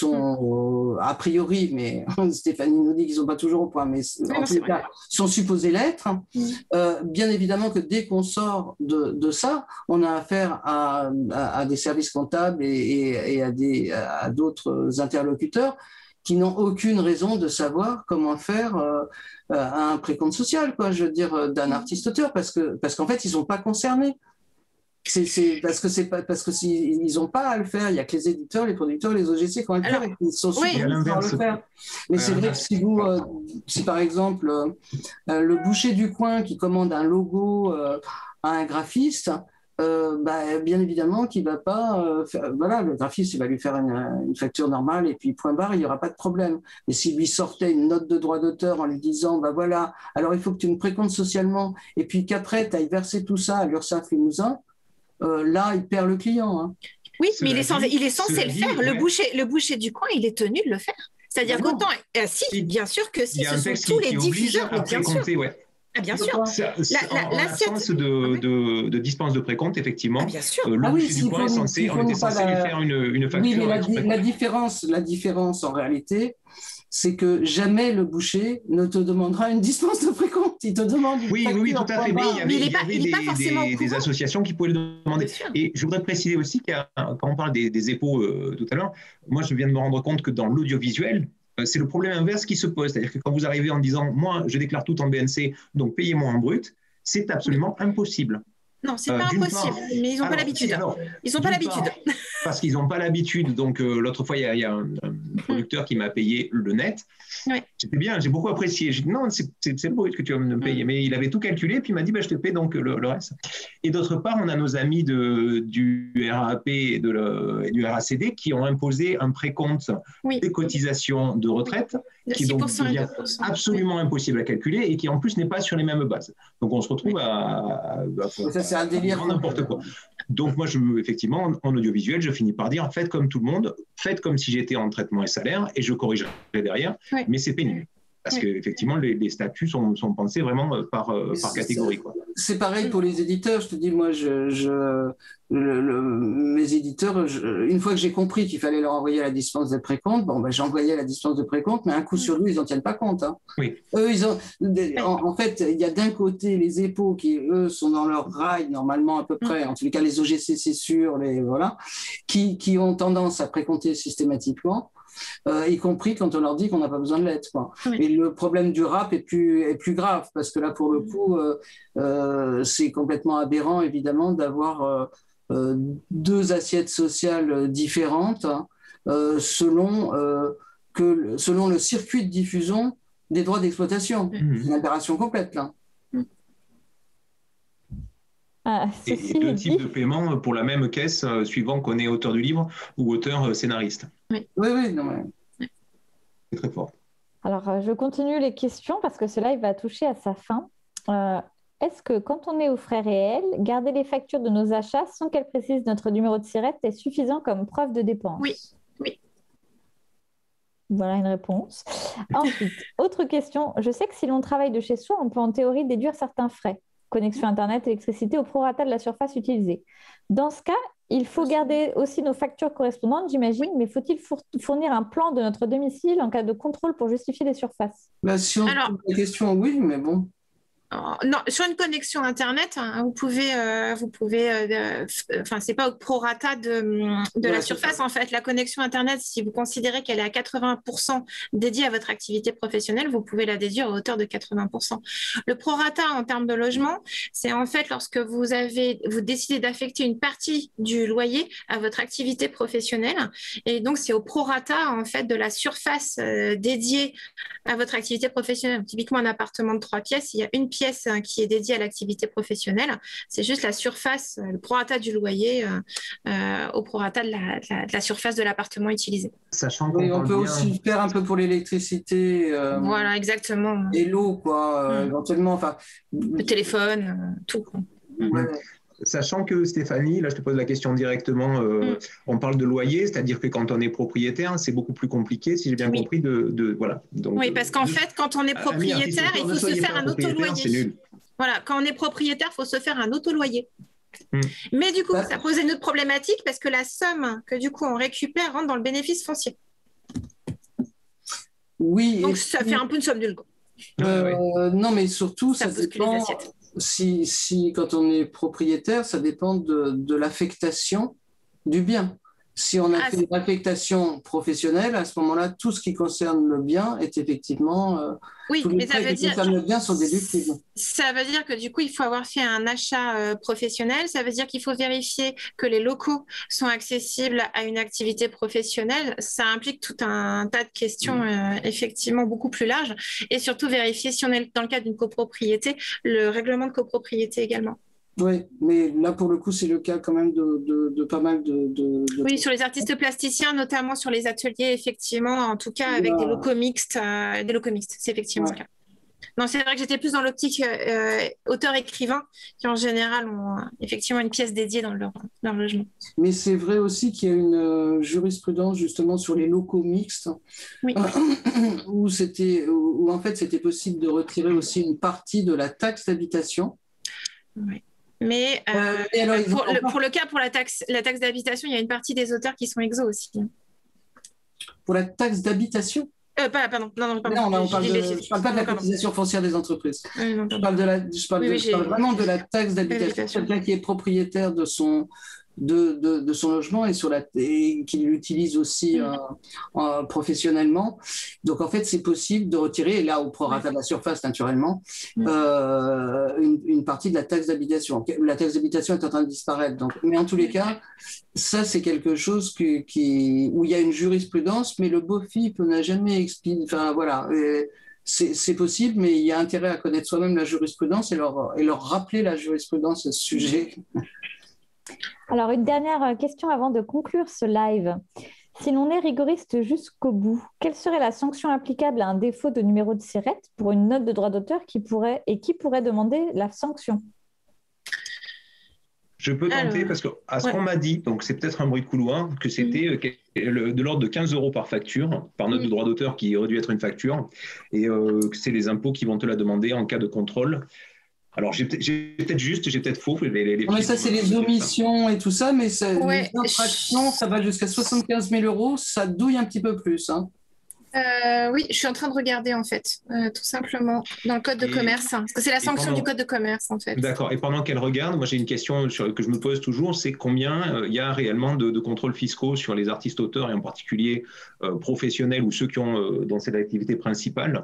sont euh, a priori, mais Stéphanie nous dit qu'ils ne sont pas toujours au point, mais oui, en tout cas, sont supposés l'être, mmh. euh, bien évidemment que dès qu'on sort de, de ça, on a affaire à, à, à des services comptables et, et, et à, des, à d'autres interlocuteurs qui n'ont aucune raison de savoir comment faire euh, un précompte social, quoi, je veux dire, d'un artiste-auteur, parce que parce qu'en fait, ils sont pas concernés. C'est, c'est parce que c'est pas parce que si, ils n'ont pas à le faire. Il y a que les éditeurs, les producteurs, les O G C qui ont à le faire et qui sont oui, supposés pouvoir le faire. Mais c'est vrai que si vous, euh, si par exemple euh, le boucher du coin qui commande un logo euh, à un graphiste. Euh, bah, bien évidemment qu'il va pas euh, faire, voilà, le graphiste il va lui faire une, une facture normale et puis point barre, il n'y aura pas de problème. Mais s'il lui sortait une note de droit d'auteur en lui disant bah voilà, alors il faut que tu me précomptes socialement et puis qu'après tu ailles verser tout ça à l'URSSAF Limousin, euh, là, il perd le client. Hein. Oui, mais il est, censé, il est censé le faire. Le, ouais. boucher, le boucher du coin, il est tenu de le faire. C'est-à-dire Ben qu'autant... Euh, si, bien sûr que si, Il y a ce un sont texte tous qui, les qui oblige diffuseurs, à mais bien sûr. précompter, ouais. Ah, bien sûr. Ça, ça, La- la- en en l'assiette- l'absence de, de, de dispense de précompte, effectivement, Ah, bien sûr. euh, le Ah oui, boucher s'il du coin est fournit- censé, s'il on était fournit pas censé la- lui faire une, une facture. Oui, mais la, avec son di- la précompte. différence, la différence en réalité, c'est que jamais le boucher ne te demandera une dispense de précompte. Il te demande une Oui, facture, oui, tout à fait. point Mais il y barre. avait, Mais il est il y pas- avait il est pas des, forcément des- au des courant. associations qui pouvaient le demander. Bien sûr. Et je voudrais préciser aussi qu'il y a, quand on parle des, des épôts euh, tout à l'heure, moi je viens de me rendre compte que dans l'audiovisuel, euh, c'est le problème inverse qui se pose. C'est-à-dire que quand vous arrivez en disant, moi je déclare tout en B N C, donc payez-moi en brut, c'est absolument impossible. Non, c'est Euh, pas d'une impossible, part- mais ils n'ont pas Alors, l'habitude. si, alors, Ils n'ont pas d'une l'habitude. part, Parce qu'ils n'ont pas l'habitude. Donc, euh, l'autre fois, il y a, il y a un, un producteur qui m'a payé le net. Ouais. C'était bien, j'ai beaucoup apprécié. J'ai dit non, c'est c'est- c'est le brut que tu vas me payer. Mais il avait tout calculé, puis il m'a dit bah, je te paie donc le, le reste. Et d'autre part, on a nos amis de, du R A P et, de le, et du R A C D qui ont imposé un précompte Oui. des cotisations de retraite De qui six donc pour cent et devient deux pour cent. absolument impossible à calculer et qui en plus n'est pas sur les mêmes bases. Donc on se retrouve à, à, à- Ça, c'est un délire. à n'importe quoi. Donc moi, je, effectivement, en, en audiovisuel, je finis par dire faites comme tout le monde, faites comme si j'étais en traitement et salaire et je corrigerai derrière, Oui. mais c'est pénible. Parce Oui. qu'effectivement, les, les statuts sont, sont pensés vraiment euh, par, euh, Mais par c'est- catégorie. Quoi. C'est pareil pour les éditeurs. Je te dis, moi, je, je, le- le- mes éditeurs, je- une fois que j'ai compris qu'il fallait leur envoyer la dispense de précompte, bon, ben, j'envoyais la dispense de précompte, mais un coup sur deux, ils n'en tiennent pas compte. Hein. Oui. Eux, ils ont, en, en fait, il y a d'un côté les épôts qui, eux, sont dans leur rail, normalement, à peu près, en tous les cas, les O G C, c'est sûr, les, voilà, qui, qui ont tendance à précompter systématiquement. Euh, y compris quand on leur dit qu'on n'a pas besoin de l'aide. Quoi. Oui. Et le problème du rap est plus, est plus grave, parce que là, pour le coup, euh, euh, c'est complètement aberrant, évidemment, d'avoir euh, euh, deux assiettes sociales différentes hein, euh, selon, euh, que, selon le circuit de diffusion des droits d'exploitation. Mmh. C'est une aberration complète, là. Ah, Et, ceci et deux dit, types de paiement pour la même caisse, euh, suivant qu'on est auteur du livre ou auteur euh, scénariste. Oui, oui, non, mais... C'est très fort. alors euh, je continue les questions parce que ce live va toucher à sa fin. Euh, Est-ce que quand on est aux frais réels, garder les factures de nos achats sans qu'elles précisent notre numéro de SIRET est suffisant comme preuve de dépense? Oui, oui. Voilà une réponse. Ensuite, autre question. Je sais que si l'on travaille de chez soi, on peut en théorie déduire certains frais. Connexion Internet, électricité au prorata de la surface utilisée. Dans ce cas, il faut garder aussi nos factures correspondantes, j'imagine, mais faut-il four- fournir un plan de notre domicile en cas de contrôle pour justifier les surfaces? Bah, si on Alors- pose la question, oui, mais bon. Oh, non, sur une connexion Internet, hein, vous pouvez, euh, vous pouvez, euh, f- enfin, c'est pas au prorata de, de Ouais, la c'est surface. ça. En fait, la connexion Internet, si vous considérez qu'elle est à quatre-vingts pour cent dédiée à votre activité professionnelle, vous pouvez la déduire à hauteur de quatre-vingts pour cent. Le prorata en termes de logement, c'est en fait lorsque vous avez, vous décidez d'affecter une partie du loyer à votre activité professionnelle, et donc c'est au prorata en fait de la surface euh, dédiée à votre activité professionnelle. Typiquement, un appartement de trois pièces, il y a une pièce hein, qui est dédiée à l'activité professionnelle. C'est juste la surface, euh, le prorata du loyer euh, euh, au prorata de la, de la- de la surface de l'appartement utilisé. Sachant qu'on Oui, on parle peut bien- aussi faire un peu pour l'électricité euh, Voilà, exactement. et l'eau, quoi, euh, Mm. éventuellement. Enfin, Le téléphone, euh, tout. quoi. ouais. Sachant que Stéphanie, là je te pose la question directement, euh, Mm. on parle de loyer, c'est-à-dire que quand on est propriétaire, c'est beaucoup plus compliqué, si j'ai bien Oui. compris, de, de- voilà. Donc, Oui, parce qu'en de- fait, quand on est Amis propriétaire, artistes, il ne faut se soyez faire pas un propriétaire, c'est autoloyer. nul. Voilà, quand on est propriétaire, il faut se faire un autoloyer. Mm. Mais du coup, Bah- ça pose une autre problématique parce que la somme que du coup on récupère rentre dans le bénéfice foncier. Oui, Donc et ça puis, fait un peu une somme nul. quoi. euh, Ouais, non, mais surtout, Ça ça, bouscule les dépend. assiettes. Si, si, quand on est propriétaire, ça dépend de, de l'affectation du bien. Si on a Ah, fait une affectation professionnelle, à ce moment-là, tout ce qui concerne le bien est effectivement. euh, Oui, tous les mais ça frais veut qui dire concernent le bien sont déductibles. ça veut dire que du coup il faut avoir fait un achat euh, professionnel. Ça veut dire qu'il faut vérifier que les locaux sont accessibles à une activité professionnelle. Ça implique tout un tas de questions euh, effectivement beaucoup plus larges et surtout vérifier si on est dans le cadre d'une copropriété, le règlement de copropriété également. Oui, mais là, pour le coup, c'est le cas quand même de, de, de pas mal de. de- de- Oui, sur les artistes plasticiens, notamment sur les ateliers, effectivement, en tout cas avec Voilà. des locaux mixtes, euh, des locaux mixtes, c'est effectivement Ouais. le cas. Non, c'est vrai que j'étais plus dans l'optique euh, auteur-écrivain, qui en général ont euh, effectivement une pièce dédiée dans leur, leur logement. Mais c'est vrai aussi qu'il y a une euh, jurisprudence justement sur les locaux mixtes, oui. où, c'était, où, où en fait c'était possible de retirer aussi une partie de la taxe d'habitation. Oui. Mais euh, euh, alors, pour, le, pour le cas, pour la taxe, la taxe d'habitation, il y a une partie des auteurs qui sont exos aussi. Pour la taxe d'habitation euh, pas, pardon, non, non, pardon. Non, là, on parle de, je ne parle pas de la cotisation foncière des entreprises. Oui, non, je parle, de la, je parle, oui, de, oui, je parle vraiment de la taxe d'habitation. Quelqu'un qui est propriétaire de son, de, de, de son logement et, sur la, et qui l'utilise aussi euh, euh, professionnellement. Donc, en fait, c'est possible de retirer, et là, au prorata de la surface, naturellement, euh, une, une partie de la taxe d'habitation. La taxe d'habitation est en train de disparaître. Donc, mais en tous les cas, ça, c'est quelque chose qui, qui, où il y a une jurisprudence, mais le BOFIP n'a jamais expliqué. Enfin, voilà. C'est possible, mais il y a intérêt à connaître soi-même la jurisprudence et leur, et leur rappeler la jurisprudence à ce sujet. Alors, une dernière question avant de conclure ce live. Si l'on est rigoriste jusqu'au bout, quelle serait la sanction applicable à un défaut de numéro de SIRET pour une note de droit d'auteur qui pourrait, et qui pourrait demander la sanction? Je peux tenter, Alors, parce qu'à ce ouais. qu'on m'a dit, donc c'est peut-être un bruit de couloir, que c'était mmh. de l'ordre de quinze euros par facture, par note mmh. de droit d'auteur qui aurait dû être une facture, et euh, que c'est les impôts qui vont te la demander en cas de contrôle. Alors, j'ai peut-être juste, j'ai peut-être faux. Les, les, les mais ça, c'est les omissions et tout ça, mais ouais. les infractions, ça va jusqu'à soixante-quinze mille euros, ça douille un petit peu plus. Hein. Euh, oui, je suis en train de regarder, en fait, euh, tout simplement, dans le code de et, commerce, hein, parce que c'est la sanction pendant... du code de commerce, en fait. D'accord, et pendant qu'elle regarde, moi, j'ai une question sur, que je me pose toujours, c'est combien il euh, y a réellement de, de contrôles fiscaux sur les artistes-auteurs, et en particulier euh, professionnels, ou ceux qui ont, euh, dont c'est l'activité principale.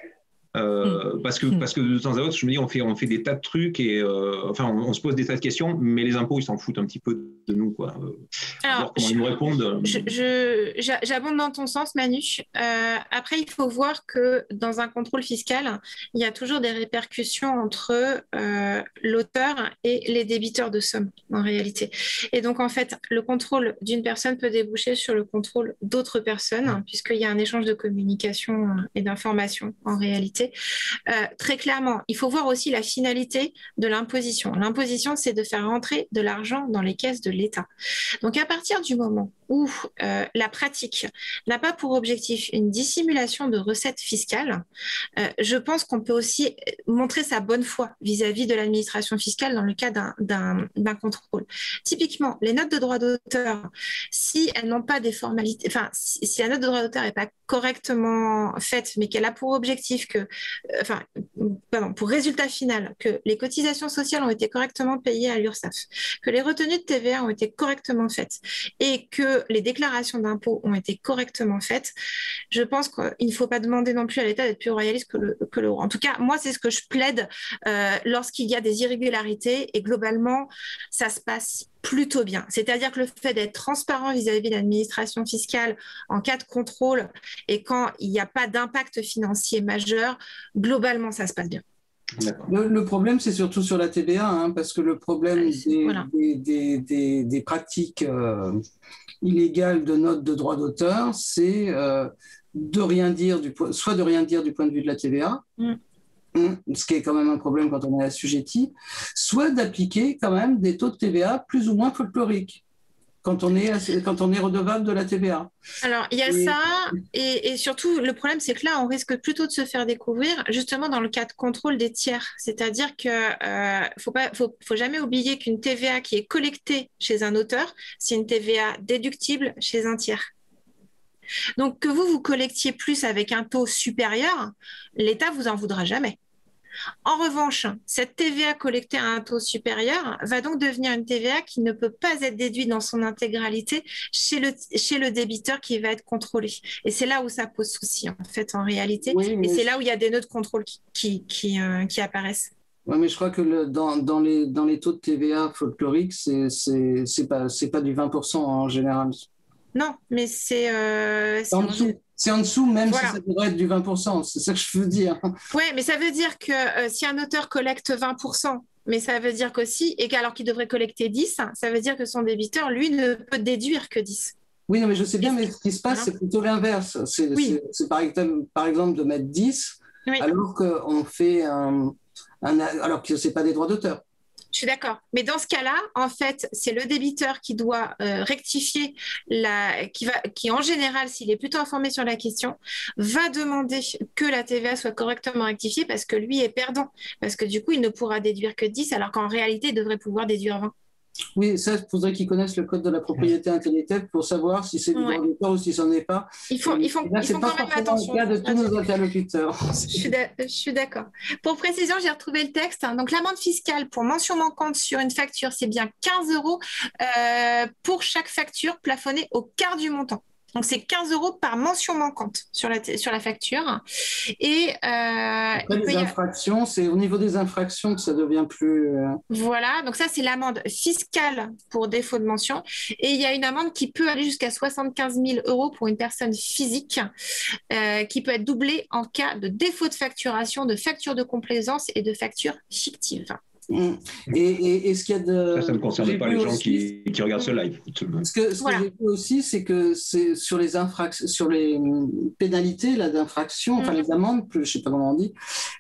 Euh, mmh. parce, que, mmh. parce que de temps à autre, je me dis, on fait, on fait des tas de trucs et euh, enfin, on, on se pose des tas de questions, mais les impôts, ils s'en foutent un petit peu de nous, quoi. Alors, comment je, ils nous répondent. Je, je, j'abonde dans ton sens, Manu. Euh, après, il faut voir que dans un contrôle fiscal, il y a toujours des répercussions entre euh, l'auteur et les débiteurs de sommes, en réalité. Et donc, en fait, le contrôle d'une personne peut déboucher sur le contrôle d'autres personnes, mmh. puisqu'il y a un échange de communication et d'informations, en réalité. Euh, très clairement, il faut voir aussi la finalité de l'imposition. L'imposition, c'est de faire rentrer de l'argent dans les caisses de l'État. Donc, à partir du moment où euh, la pratique n'a pas pour objectif une dissimulation de recettes fiscales, euh, je pense qu'on peut aussi montrer sa bonne foi vis-à-vis de l'administration fiscale dans le cas d'un contrôle. Typiquement, les notes de droit d'auteur, si elles n'ont pas des formalités, enfin, si, si la note de droit d'auteur n'est pas correctement faite, mais qu'elle a pour objectif que, euh, enfin, pardon, pour résultat final, que les cotisations sociales ont été correctement payées à l'URSSAF, que les retenues de T V A ont été correctement faites et que les déclarations d'impôts ont été correctement faites, je pense qu'il ne faut pas demander non plus à l'État d'être plus royaliste que le, que le. En tout cas, moi, c'est ce que je plaide euh, lorsqu'il y a des irrégularités et globalement, ça se passe plutôt bien. C'est-à-dire que le fait d'être transparent vis-à-vis de l'administration fiscale en cas de contrôle et quand il n'y a pas d'impact financier majeur, globalement, ça se passe bien. Le, le problème, c'est surtout sur la T V A, hein, parce que le problème des, voilà. des, des, des, des pratiques euh, illégales de notes de droit d'auteur, c'est euh, de rien dire du point, soit de rien dire du point de vue de la T V A, mm. ce qui est quand même un problème quand on est assujetti, soit d'appliquer quand même des taux de T V A plus ou moins folkloriques. Quand on, est, quand on est redevable de la T V A. Alors, il y a et... ça, et, et surtout, le problème, c'est que là, on risque plutôt de se faire découvrir, justement, dans le cas de contrôle des tiers. C'est-à-dire qu'il ne euh, faut, faut, faut jamais oublier qu'une T V A qui est collectée chez un auteur, c'est une T V A déductible chez un tiers. Donc, que vous, vous collectiez plus avec un taux supérieur, l'État vous en voudra jamais. En revanche, cette T V A collectée à un taux supérieur va donc devenir une T V A qui ne peut pas être déduite dans son intégralité chez le, chez le débiteur qui va être contrôlé. Et c'est là où ça pose souci, en fait, en réalité. Oui, mais... Et c'est là où il y a des nœuds de contrôle qui, qui, qui, euh, qui apparaissent. Oui, mais je crois que le, dans, dans, les, dans les taux de T V A folkloriques, c'est pas, c'est pas du vingt pour cent en général. Non, mais c'est... Euh, en dessous. C'est en dessous, même voilà. si ça devrait être du vingt pour cent. C'est ça que je veux dire. Oui, mais ça veut dire que euh, si un auteur collecte vingt pour cent, mais ça veut dire qu'aussi, et alors qu'il devrait collecter dix, ça veut dire que son débiteur, lui, ne peut déduire que dix. Oui, non, mais je sais bien, mais ce qui se passe, voilà. c'est plutôt l'inverse. C'est oui. par, par exemple de mettre dix, Oui. alors qu'on fait un, un alors que c'est pas des droits d'auteur. Je suis d'accord. Mais dans ce cas-là, en fait, c'est le débiteur qui doit euh, rectifier, la, qui, va, qui en général, s'il est plutôt informé sur la question, va demander que la T V A soit correctement rectifiée parce que lui est perdant. Parce que du coup, il ne pourra déduire que dix, alors qu'en réalité, il devrait pouvoir déduire vingt. Oui, ça, il faudrait qu'ils connaissent le code de la propriété intellectuelle pour savoir si c'est du Ouais. droit d'auteur ou si ce n'est pas. Ils font, ils font, là, ils c'est font pas quand même forcément attention. le cas de tous nos interlocuteurs. Je suis d'a- je suis d'accord. Pour précision, j'ai retrouvé le texte. Donc, l'amende fiscale pour mention manquante sur une facture, c'est bien quinze euros euh, pour chaque facture plafonnée au quart du montant. Donc, c'est quinze euros par mention manquante sur la, t- sur la facture. Et euh, Après, il peut les y a- infractions, c'est au niveau des infractions que ça devient plus. euh, Voilà, donc ça, c'est l'amende fiscale pour défaut de mention. Et il y a une amende qui peut aller jusqu'à soixante-quinze mille euros pour une personne physique, euh, qui peut être doublée en cas de défaut de facturation, de facture de complaisance et de facture fictive. Mm. Et, et, et ce qu'il y a de. Ça, ça ne j'ai concerne pas vu les gens aussi- qui, qui regardent ce live. Ce que, ce Voilà. que j'ai vu aussi, c'est que c'est sur les infractions, sur les hum, pénalités là d'infraction, enfin Mm. les amendes, plus, je sais pas comment on dit.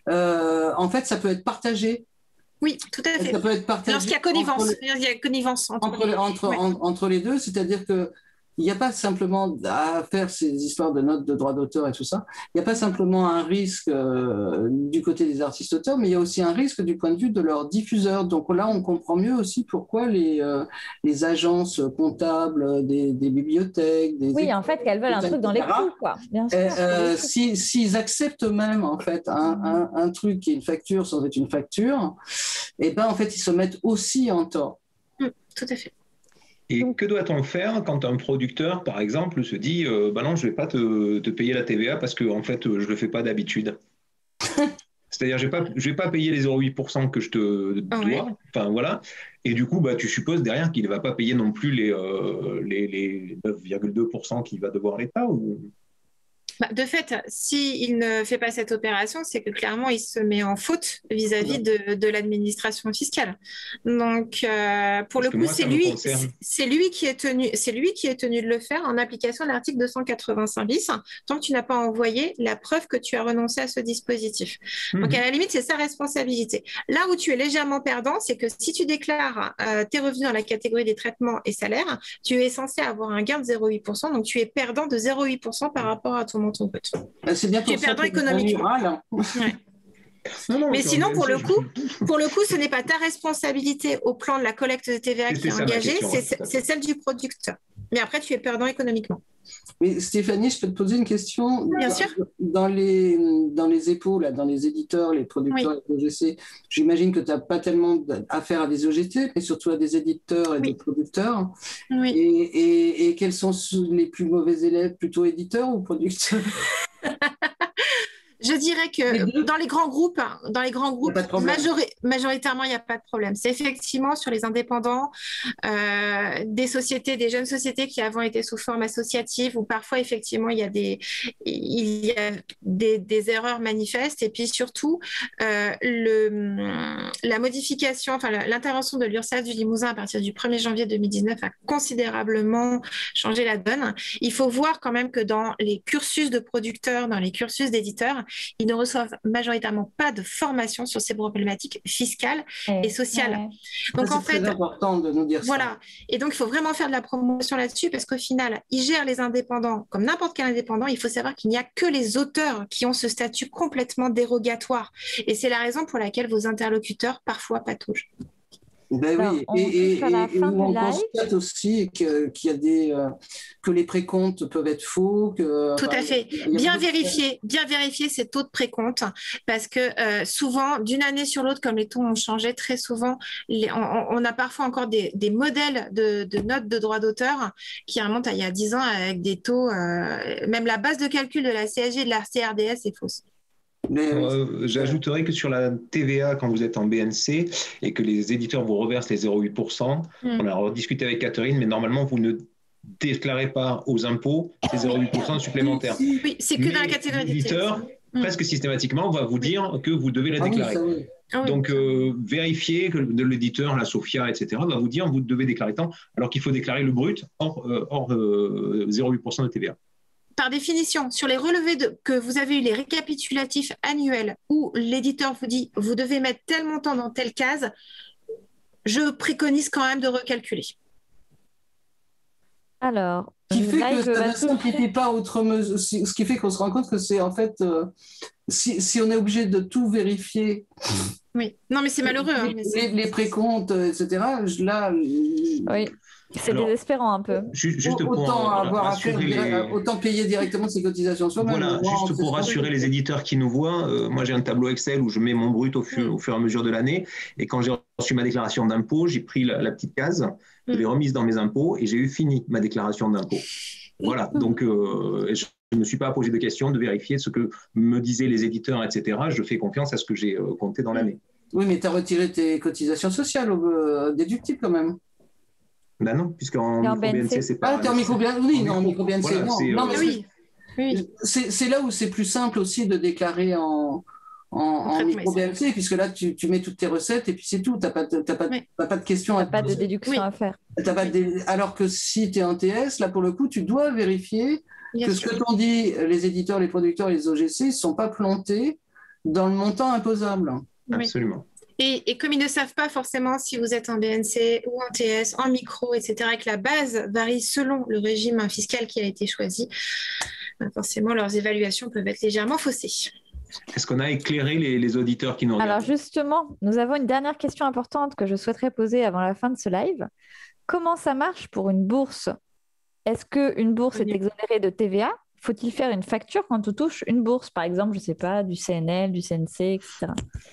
euh, en fait, ça peut être partagé. Oui, tout à fait. Ça peut être partagé. Lorsqu'il y a connivence, entre il y a connivence entre, entre, les- entre, Ouais. en- entre les deux, c'est-à-dire que il n'y a pas simplement à faire ces histoires de notes de droit d'auteur et tout ça. Il n'y a pas simplement un risque euh, du côté des artistes-auteurs, mais il y a aussi un risque du point de vue de leurs diffuseurs. Donc là, on comprend mieux aussi pourquoi les, euh, les agences comptables des, des bibliothèques, des Oui, écoles, en fait, qu'elles veulent un truc dans les et cetera, clous, quoi. Bien sûr. euh, euh, si- s'ils acceptent même en fait un, un, un truc qui est une facture sans être une facture, et ben en fait ils se mettent aussi en tort. Mm, tout à fait. Et que doit-on faire quand un producteur, par exemple, se dit euh, bah non, je ne vais pas te, te payer la T V A parce que en fait, je ne le fais pas d'habitude. C'est-à-dire, je ne vais, pas- je vais pas payer les zéro virgule huit pour cent que je te Ah dois. ouais. Enfin, voilà. Et du coup, bah, tu supposes derrière qu'il ne va pas payer non plus les, euh, les, les neuf virgule deux pour cent qu'il va devoir à l'État ou... Bah, de fait, s'il ne fait pas cette opération, c'est que clairement, il se met en faute vis-à-vis de, de l'administration fiscale. Donc, euh, pour Parce le que coup, moi, c'est ça me lui, concerne. c'est- c'est lui qui est tenu, c'est lui qui est tenu de le faire en application de l'article deux cent quatre-vingt-cinq bis, tant que tu n'as pas envoyé la preuve que tu as renoncé à ce dispositif. Mhm. Donc, à la limite, c'est sa responsabilité. Là où tu es légèrement perdant, c'est que si tu déclares euh, tes revenus dans la catégorie des traitements et salaires, tu es censé avoir un gain de zéro virgule huit pour cent, donc tu es perdant de zéro virgule huit pour cent par rapport à ton montant brut. Ben, c'est bien Tu es pour ça perdant que le économiquement. rural, Ouais. Non, non, Mais sur sinon, un pour B N le C, coup, je- pour le coup, ce n'est pas ta responsabilité au plan de la collecte de T V A qui C'était est ça ma engagée, question, c'est ouais, tout à fait. c'est celle du producteur. Mais après, tu es perdant économiquement. Mais Stéphanie, je peux te poser une question. Bien dans, sûr. Dans les, dans les épaules, là, dans les éditeurs, les producteurs, les O G C, j'imagine que tu n'as pas tellement affaire à des O G C, mais surtout à des éditeurs et Oui. des producteurs. Oui. Et, et, et quels sont les plus mauvais élèves, plutôt éditeurs ou producteurs? Je dirais Les que deux. dans les grands groupes, dans les grands groupes, pas de problème. majori- majoritairement, il n'y a pas de problème. C'est effectivement sur les indépendants, euh, des sociétés, des jeunes sociétés qui avant étaient sous forme associative, où parfois, effectivement, il y a des, il y a des, des erreurs manifestes. Et puis surtout, euh, le, la modification, enfin la- l'intervention de l'URSSAF du Limousin à partir du premier janvier deux mille dix-neuf a considérablement changé la donne. Il faut voir quand même que dans les cursus de producteurs, dans les cursus d'éditeurs, ils ne reçoivent majoritairement pas de formation sur ces problématiques fiscales et sociales. Ouais. Donc Ça, en c'est fait, très important de nous dire ça. voilà. Et donc il faut vraiment faire de la promotion là-dessus parce qu'au final, ils gèrent les indépendants comme n'importe quel indépendant. Il faut savoir qu'il n'y a que les auteurs qui ont ce statut complètement dérogatoire. Et c'est la raison pour laquelle vos interlocuteurs parfois pataugent. Ben Alors, oui, on et, touche à la et- et fin où on du live. constate aussi que- qu'il y a des, euh, que les précomptes peuvent être faux. Que, Tout enfin, à fait. il y a- il y a Bien beaucoup de- vérifier, bien vérifier ces taux de précompte parce que euh, souvent, d'une année sur l'autre, comme les taux ont changé, très souvent, les- on, on a parfois encore des, des modèles de, de notes de droit d'auteur qui remontent à il y a dix ans avec des taux, euh, même la base de calcul de la C S G et de la C R D S est fausse. Mais oui, Euh, J'ajouterais que sur la T V A, quand vous êtes en B N C et que les éditeurs vous reversent les zéro virgule huit pour cent, Mm. on a rediscuté avec Catherine, mais normalement, vous ne déclarez pas aux impôts ces zéro virgule huit pour cent supplémentaires. Oui, c'est que Mais dans la catégorie des l'éditeur, Mm. presque systématiquement, va vous dire que vous devez la ah oui, déclarer. ça, oui. Ah oui. Donc, euh, vérifiez que de l'éditeur, la Sofia, et cetera, va vous dire vous devez déclarer tant, alors qu'il faut déclarer le brut hors, euh, hors euh, zéro virgule huit pour cent de T V A. par définition, sur les relevés de, que vous avez eu, les récapitulatifs annuels, où l'éditeur vous dit vous devez mettre tel montant dans telle case, je préconise quand même de recalculer. Alors, Ce qui fait que ça ne tout... simplifie pas autre mesure, ce qui fait qu'on se rend compte que c'est en fait, euh, si, si on est obligé de tout vérifier. Oui, non mais c'est malheureux. Les, hein, mais les, les précomptes, et cetera. Là, oui. C'est désespérant un peu. Juste, juste autant, pour avoir rassurer affaire, les... autant payer directement ses cotisations soi-même. Voilà, Moi, juste pour rassurer les éditeurs qui nous voient, euh, moi j'ai un tableau Excel où je mets mon brut au fur, Mm. au fur et à mesure de l'année. Et quand j'ai reçu ma déclaration d'impôt, j'ai pris la, la petite case, je l'ai remise dans mes impôts et j'ai eu fini ma déclaration d'impôt. Voilà, donc euh, je ne me suis pas posé de questions de vérifier ce que me disaient les éditeurs, et cetera. Je fais confiance à ce que j'ai euh, compté dans l'année. Oui, mais tu as retiré tes cotisations sociales euh, déductibles quand même. Ben non, puisqu'en micro-B N C, c'est pas... Ah, t'es en micro-B N C, oui, non, en micro-B N C, voilà, non. non euh, oui, oui. C'est là où c'est plus simple aussi de déclarer en, en, en micro-B N C, puisque là, tu, tu mets toutes tes recettes et puis c'est tout. Tu n'as pas, t'as pas, oui. t'as pas de questions à te pas de poser. déduction Oui. à faire. T'as pas de... Alors que si tu es en T S, là, pour le coup, tu dois vérifier Bien que sûr. ce que t'ont dit les éditeurs, les producteurs, les O G C ne sont pas plantés dans le montant imposable. Absolument. Et, et comme ils ne savent pas forcément si vous êtes en B N C ou en T S, en micro, et cetera, et que la base varie selon le régime fiscal qui a été choisi, ben forcément leurs évaluations peuvent être légèrement faussées. Est-ce qu'on a éclairé les, les auditeurs qui nous regardent? Alors justement, nous avons une dernière question importante que je souhaiterais poser avant la fin de ce live. Comment ça marche pour une bourse? Est-ce qu'une bourse est exonérée de T V A? Faut-il faire une facture quand on touche une bourse, par exemple, je ne sais pas, du C N L, du C N C, et cetera.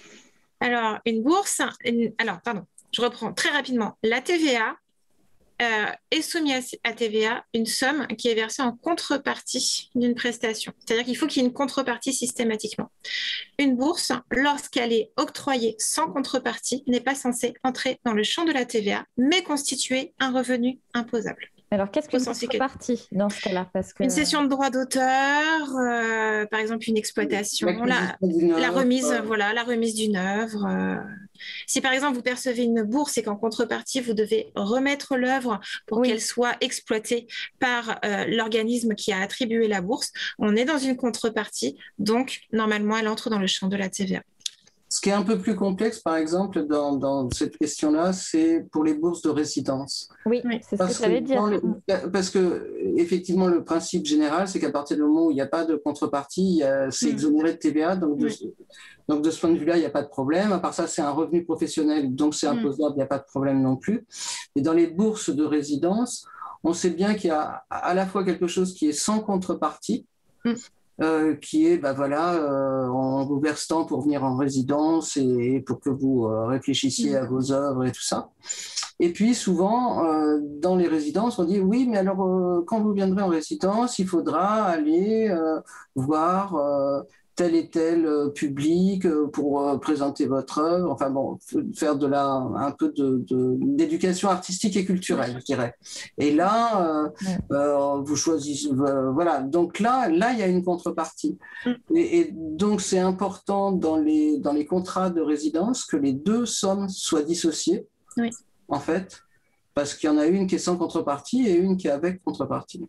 Alors, une bourse, une... alors, pardon, je reprends très rapidement. La T V A euh, est soumise à T V A une somme qui est versée en contrepartie d'une prestation. C'est-à-dire qu'il faut qu'il y ait une contrepartie systématiquement. Une bourse, lorsqu'elle est octroyée sans contrepartie, n'est pas censée entrer dans le champ de la T V A, mais constituer un revenu imposable. Alors, qu'est-ce qu'une contrepartie dans ce cas-là? Parce que... Une cession de droit d'auteur, euh, par exemple une exploitation, la, la remise, euh... voilà, la remise d'une œuvre. Euh... Si par exemple vous percevez une bourse et qu'en contrepartie vous devez remettre l'œuvre pour oui. qu'elle soit exploitée par euh, l'organisme qui a attribué la bourse, on est dans une contrepartie, donc normalement elle entre dans le champ de la T V A. Ce qui est un peu plus complexe, par exemple, dans, dans cette question-là, c'est pour les bourses de résidence. Oui, oui c'est ce que j'allais dire. Le, parce que, effectivement, le principe général, c'est qu'à partir du moment où il n'y a pas de contrepartie, c'est exonéré de T V A. Donc, de, oui. donc, de ce point de vue-là, il n'y a pas de problème. À part ça, c'est un revenu professionnel, donc c'est imposable, il n'y a pas de problème non plus. Et dans les bourses de résidence, on sait bien qu'il y a à la fois quelque chose qui est sans contrepartie, mm. Euh, qui est, bah voilà, euh, on vous verse tant pour venir en résidence et, et pour que vous euh, réfléchissiez mmh. à vos œuvres et tout ça. Et puis souvent, euh, dans les résidences, on dit oui, mais alors euh, quand vous viendrez en résidence, il faudra aller euh, voir euh, tel et tel euh, public euh, pour euh, présenter votre œuvre. Enfin bon, faire de la un peu de, de d'éducation artistique et culturelle, je dirais. Et là, euh, ouais. euh, vous choisissez, euh, voilà. Donc là, là, il y a une contrepartie. Mm. Et, et donc c'est important dans les dans les contrats de résidence que les deux sommes soient dissociées. Oui. En fait, parce qu'il y en a une qui est sans contrepartie et une qui est avec contrepartie.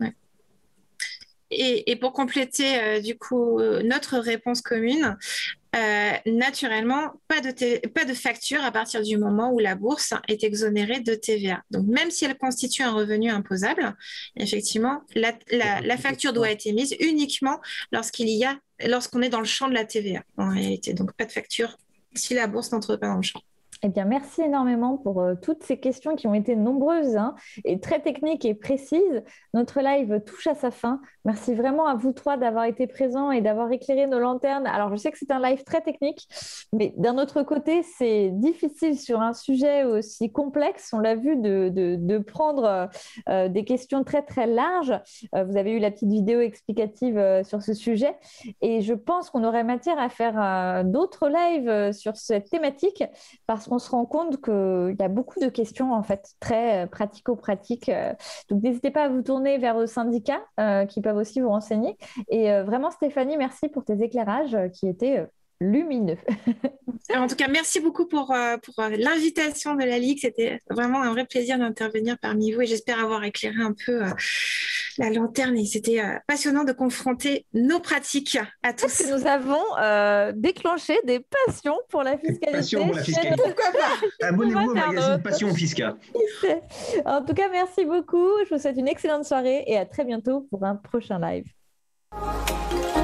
Et, et pour compléter euh, du coup euh, notre réponse commune, euh, naturellement, pas de, t- pas de facture à partir du moment où la bourse est exonérée de T V A. Donc même si elle constitue un revenu imposable, effectivement, la, la, la facture doit être émise uniquement lorsqu'il y a, lorsqu'on est dans le champ de la T V A en réalité. Donc pas de facture si la bourse n'entre pas dans le champ. Eh bien, merci énormément pour euh, toutes ces questions qui ont été nombreuses hein, et très techniques et précises. Notre live touche à sa fin. Merci vraiment à vous trois d'avoir été présents et d'avoir éclairé nos lanternes. Alors, je sais que c'est un live très technique, mais d'un autre côté, c'est difficile sur un sujet aussi complexe. On l'a vu de, de, de prendre euh, des questions très, très larges. Euh, vous avez eu la petite vidéo explicative euh, sur ce sujet et je pense qu'on aurait matière à faire euh, d'autres lives euh, sur cette thématique parce qu'on on se rend compte qu'il y a beaucoup de questions en fait très pratico-pratiques. Donc n'hésitez pas à vous tourner vers vos syndicats euh, qui peuvent aussi vous renseigner. Et euh, vraiment Stéphanie, merci pour tes éclairages euh, qui étaient euh, lumineux. En tout cas, merci beaucoup pour, euh, pour euh, l'invitation de la Ligue. C'était vraiment un vrai plaisir d'intervenir parmi vous et j'espère avoir éclairé un peu euh, la lanterne et c'était euh, passionnant de confronter nos pratiques à tous. Parce que nous avons euh, déclenché des passions pour la fiscalité. Passion pour la fiscalité. Pourquoi pas? Abonnez-vous au magazine Passion Fiscale. En tout cas, merci beaucoup. Je vous souhaite une excellente soirée et à très bientôt pour un prochain live.